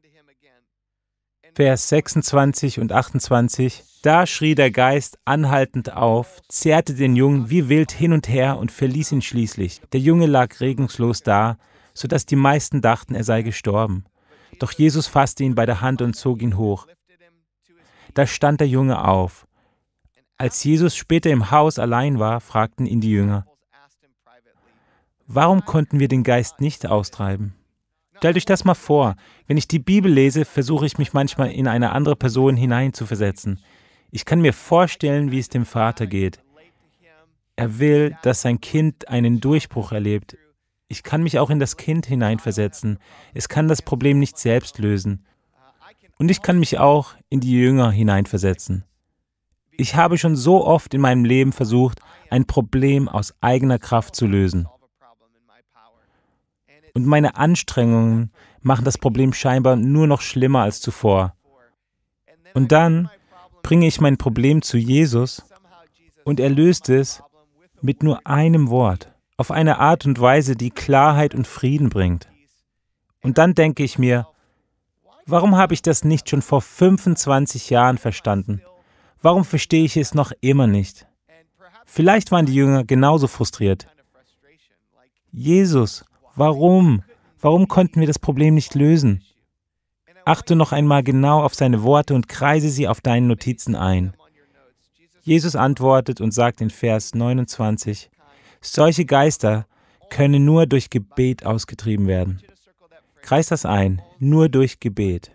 Vers sechsundzwanzig und achtundzwanzig. Da schrie der Geist anhaltend auf, zerrte den Jungen wie wild hin und her und verließ ihn schließlich. Der Junge lag regungslos da, sodass die meisten dachten, er sei gestorben. Doch Jesus fasste ihn bei der Hand und zog ihn hoch. Da stand der Junge auf. Als Jesus später im Haus allein war, fragten ihn die Jünger: Warum konnten wir den Geist nicht austreiben? Stellt euch das mal vor. Wenn ich die Bibel lese, versuche ich mich manchmal in eine andere Person hineinzuversetzen. Ich kann mir vorstellen, wie es dem Vater geht. Er will, dass sein Kind einen Durchbruch erlebt. Ich kann mich auch in das Kind hineinversetzen. Es kann das Problem nicht selbst lösen. Und ich kann mich auch in die Jünger hineinversetzen. Ich habe schon so oft in meinem Leben versucht, ein Problem aus eigener Kraft zu lösen. Und meine Anstrengungen machen das Problem scheinbar nur noch schlimmer als zuvor. Und dann bringe ich mein Problem zu Jesus und er löst es mit nur einem Wort, auf eine Art und Weise, die Klarheit und Frieden bringt. Und dann denke ich mir: Warum habe ich das nicht schon vor fünfundzwanzig Jahren verstanden? Warum verstehe ich es noch immer nicht? Vielleicht waren die Jünger genauso frustriert. Jesus, warum? Warum konnten wir das Problem nicht lösen? Achte noch einmal genau auf seine Worte und kreise sie auf deinen Notizen ein. Jesus antwortet und sagt in Vers neunundzwanzig: Solche Geister können nur durch Gebet ausgetrieben werden. Kreis das ein, nur durch Gebet.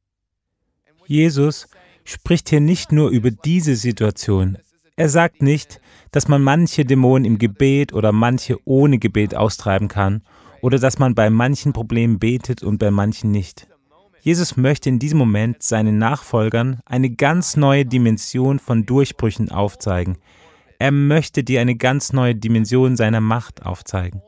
Jesus spricht hier nicht nur über diese Situation. Er sagt nicht, dass man manche Dämonen im Gebet oder manche ohne Gebet austreiben kann oder dass man bei manchen Problemen betet und bei manchen nicht. Jesus möchte in diesem Moment seinen Nachfolgern eine ganz neue Dimension von Durchbrüchen aufzeigen. Er möchte dir eine ganz neue Dimension seiner Macht aufzeigen.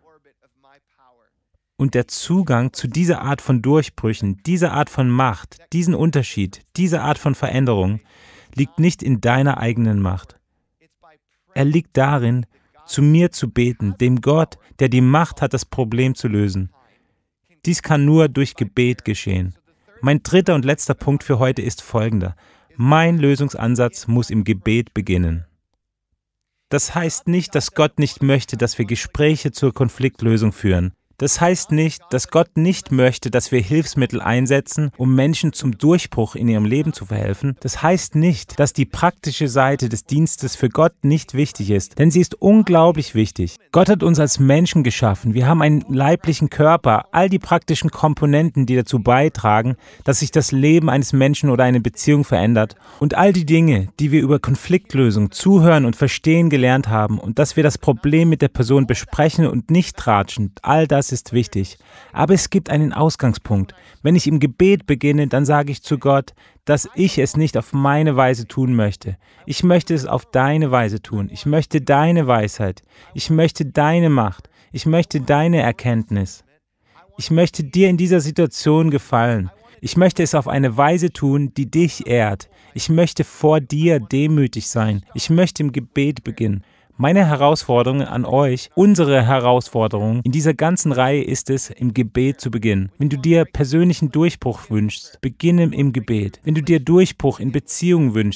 Und der Zugang zu dieser Art von Durchbrüchen, dieser Art von Macht, diesen Unterschied, diese Art von Veränderung liegt nicht in deiner eigenen Macht. Er liegt darin, zu mir zu beten, dem Gott, der die Macht hat, das Problem zu lösen. Dies kann nur durch Gebet geschehen. Mein dritter und letzter Punkt für heute ist folgender: Mein Lösungsansatz muss im Gebet beginnen. Das heißt nicht, dass Gott nicht möchte, dass wir Gespräche zur Konfliktlösung führen. Das heißt nicht, dass Gott nicht möchte, dass wir Hilfsmittel einsetzen, um Menschen zum Durchbruch in ihrem Leben zu verhelfen. Das heißt nicht, dass die praktische Seite des Dienstes für Gott nicht wichtig ist, denn sie ist unglaublich wichtig. Gott hat uns als Menschen geschaffen. Wir haben einen leiblichen Körper, all die praktischen Komponenten, die dazu beitragen, dass sich das Leben eines Menschen oder eine Beziehung verändert und all die Dinge, die wir über Konfliktlösung, Zuhören und Verstehen gelernt haben und dass wir das Problem mit der Person besprechen und nicht tratschen, all das ist wichtig. Aber es gibt einen Ausgangspunkt. Wenn ich im Gebet beginne, dann sage ich zu Gott, dass ich es nicht auf meine Weise tun möchte. Ich möchte es auf deine Weise tun. Ich möchte deine Weisheit. Ich möchte deine Macht. Ich möchte deine Erkenntnis. Ich möchte dir in dieser Situation gefallen. Ich möchte es auf eine Weise tun, die dich ehrt. Ich möchte vor dir demütig sein. Ich möchte im Gebet beginnen. Meine Herausforderung an euch, unsere Herausforderung in dieser ganzen Reihe ist es, im Gebet zu beginnen. Wenn du dir persönlichen Durchbruch wünschst, beginne im Gebet. Wenn du dir Durchbruch in Beziehungen wünschst,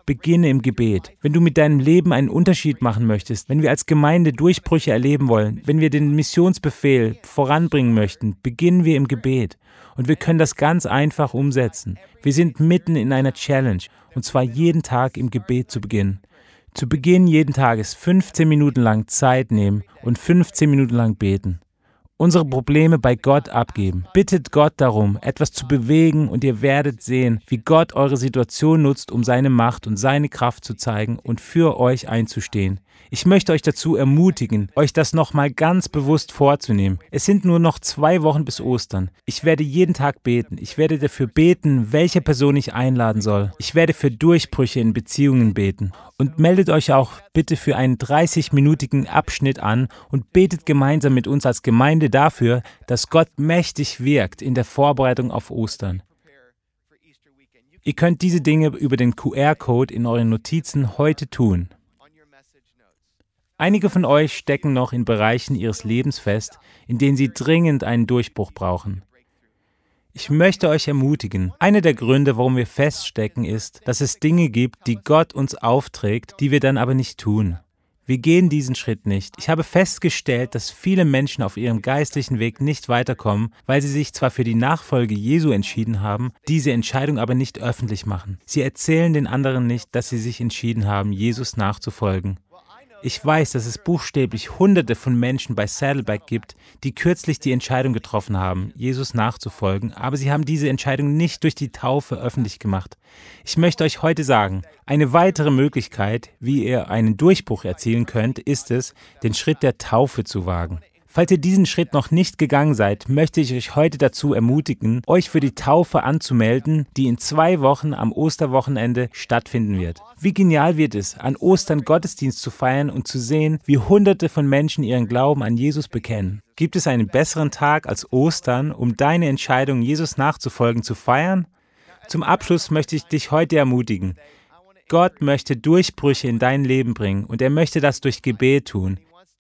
beginne im Gebet. Wenn du mit deinem Leben einen Unterschied machen möchtest, wenn wir als Gemeinde Durchbrüche erleben wollen, wenn wir den Missionsbefehl voranbringen möchten, beginnen wir im Gebet. Und wir können das ganz einfach umsetzen. Wir sind mitten in einer Challenge, und zwar jeden Tag im Gebet zu beginnen. Zu Beginn jeden Tages fünfzehn Minuten lang Zeit nehmen und fünfzehn Minuten lang beten. Unsere Probleme bei Gott abgeben. Bittet Gott darum, etwas zu bewegen, und ihr werdet sehen, wie Gott eure Situation nutzt, um seine Macht und seine Kraft zu zeigen und für euch einzustehen. Ich möchte euch dazu ermutigen, euch das nochmal ganz bewusst vorzunehmen. Es sind nur noch zwei Wochen bis Ostern. Ich werde jeden Tag beten. Ich werde dafür beten, welche Person ich einladen soll. Ich werde für Durchbrüche in Beziehungen beten. Und meldet euch auch bitte für einen dreißig-minütigen Abschnitt an und betet gemeinsam mit uns als Gemeinde dafür, dass Gott mächtig wirkt in der Vorbereitung auf Ostern. Ihr könnt diese Dinge über den Q R-Code in euren Notizen heute tun. Einige von euch stecken noch in Bereichen ihres Lebens fest, in denen sie dringend einen Durchbruch brauchen. Ich möchte euch ermutigen, einer der Gründe, warum wir feststecken, ist, dass es Dinge gibt, die Gott uns aufträgt, die wir dann aber nicht tun. Wir gehen diesen Schritt nicht. Ich habe festgestellt, dass viele Menschen auf ihrem geistlichen Weg nicht weiterkommen, weil sie sich zwar für die Nachfolge Jesu entschieden haben, diese Entscheidung aber nicht öffentlich machen. Sie erzählen den anderen nicht, dass sie sich entschieden haben, Jesus nachzufolgen. Ich weiß, dass es buchstäblich Hunderte von Menschen bei Saddleback gibt, die kürzlich die Entscheidung getroffen haben, Jesus nachzufolgen, aber sie haben diese Entscheidung nicht durch die Taufe öffentlich gemacht. Ich möchte euch heute sagen, eine weitere Möglichkeit, wie ihr einen Durchbruch erzielen könnt, ist es, den Schritt der Taufe zu wagen. Falls ihr diesen Schritt noch nicht gegangen seid, möchte ich euch heute dazu ermutigen, euch für die Taufe anzumelden, die in zwei Wochen am Osterwochenende stattfinden wird. Wie genial wird es, an Ostern Gottesdienst zu feiern und zu sehen, wie Hunderte von Menschen ihren Glauben an Jesus bekennen. Gibt es einen besseren Tag als Ostern, um deine Entscheidung, Jesus nachzufolgen, zu feiern? Zum Abschluss möchte ich dich heute ermutigen. Gott möchte Durchbrüche in dein Leben bringen, und er möchte das durch Gebet tun.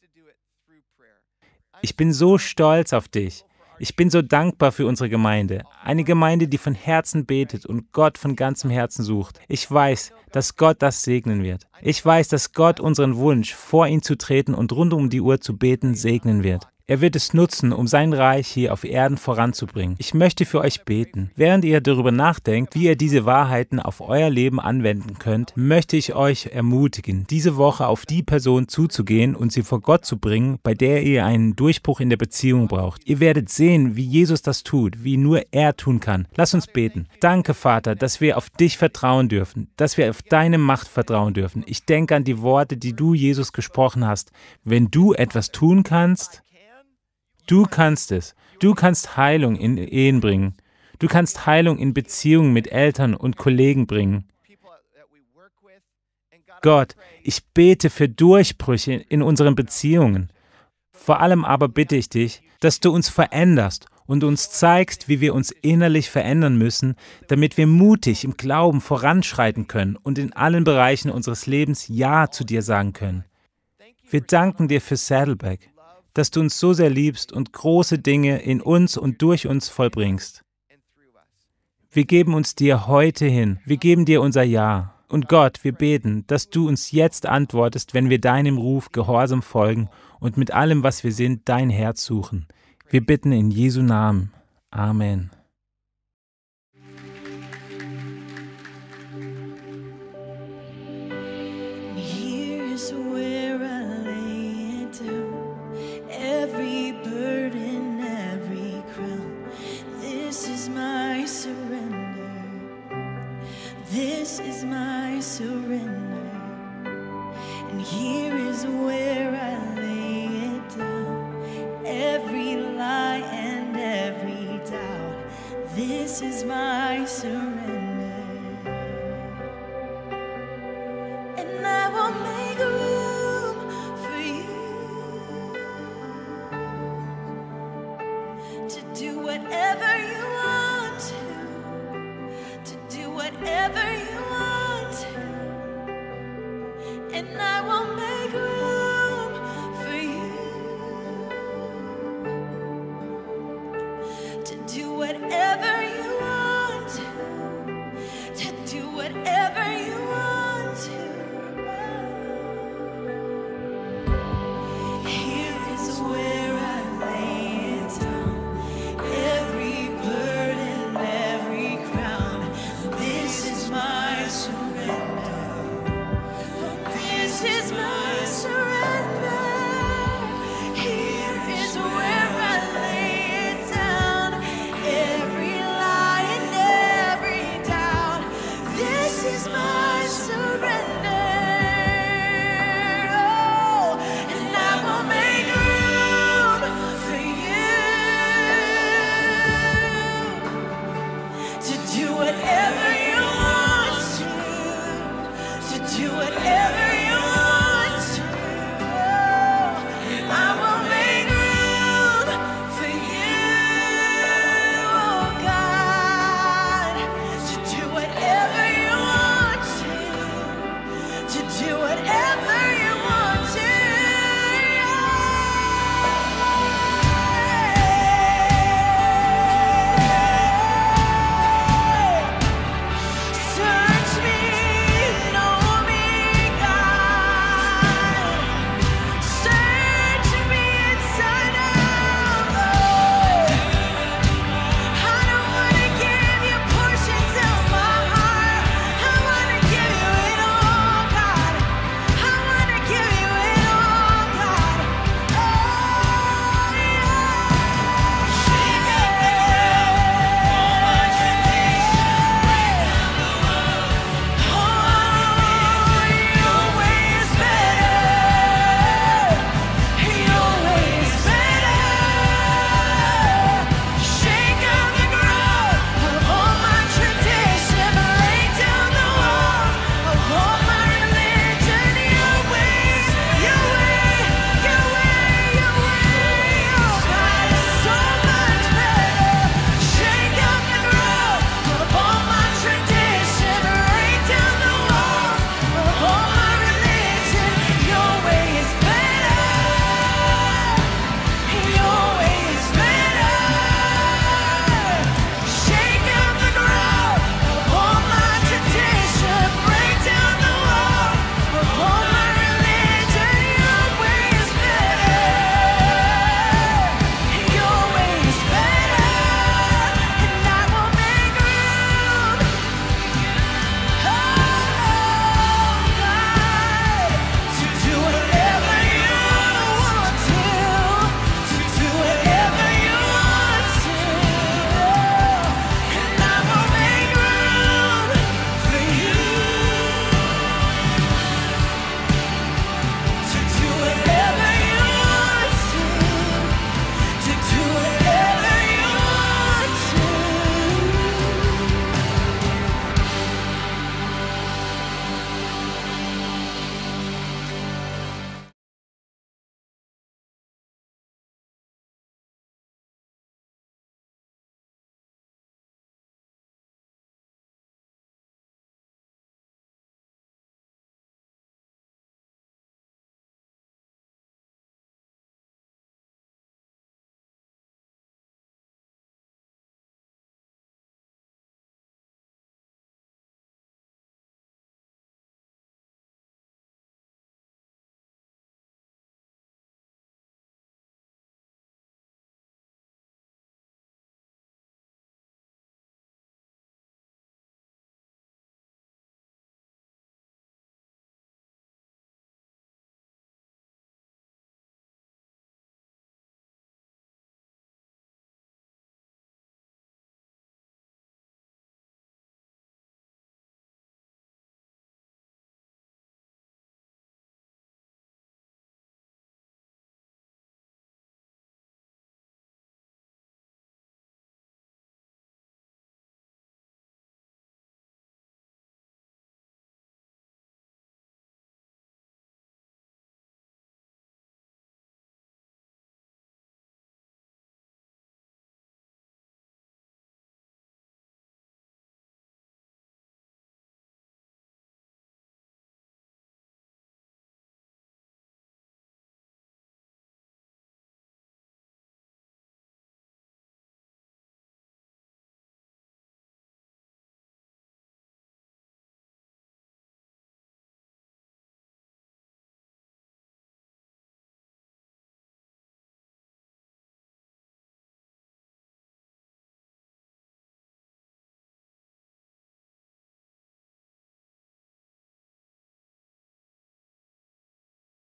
Ich bin so stolz auf dich. Ich bin so dankbar für unsere Gemeinde. Eine Gemeinde, die von Herzen betet und Gott von ganzem Herzen sucht. Ich weiß, dass Gott das segnen wird. Ich weiß, dass Gott unseren Wunsch, vor ihn zu treten und rund um die Uhr zu beten, segnen wird. Er wird es nutzen, um sein Reich hier auf Erden voranzubringen. Ich möchte für euch beten. Während ihr darüber nachdenkt, wie ihr diese Wahrheiten auf euer Leben anwenden könnt, möchte ich euch ermutigen, diese Woche auf die Person zuzugehen und sie vor Gott zu bringen, bei der ihr einen Durchbruch in der Beziehung braucht. Ihr werdet sehen, wie Jesus das tut, wie nur er tun kann. Lass uns beten. Danke, Vater, dass wir auf dich vertrauen dürfen, dass wir auf deine Macht vertrauen dürfen. Ich denke an die Worte, die du, Jesus, gesprochen hast. Wenn du etwas tun kannst, du kannst es. Du kannst Heilung in Ehen bringen. Du kannst Heilung in Beziehungen mit Eltern und Kollegen bringen. Gott, ich bete für Durchbrüche in unseren Beziehungen. Vor allem aber bitte ich dich, dass du uns veränderst und uns zeigst, wie wir uns innerlich verändern müssen, damit wir mutig im Glauben voranschreiten können und in allen Bereichen unseres Lebens Ja zu dir sagen können. Wir danken dir für Saddleback, dass du uns so sehr liebst und große Dinge in uns und durch uns vollbringst. Wir geben uns dir heute hin. Wir geben dir unser Ja. Und Gott, wir beten, dass du uns jetzt antwortest, wenn wir deinem Ruf gehorsam folgen und mit allem, was wir sind, dein Herz suchen. Wir bitten in Jesu Namen. Amen.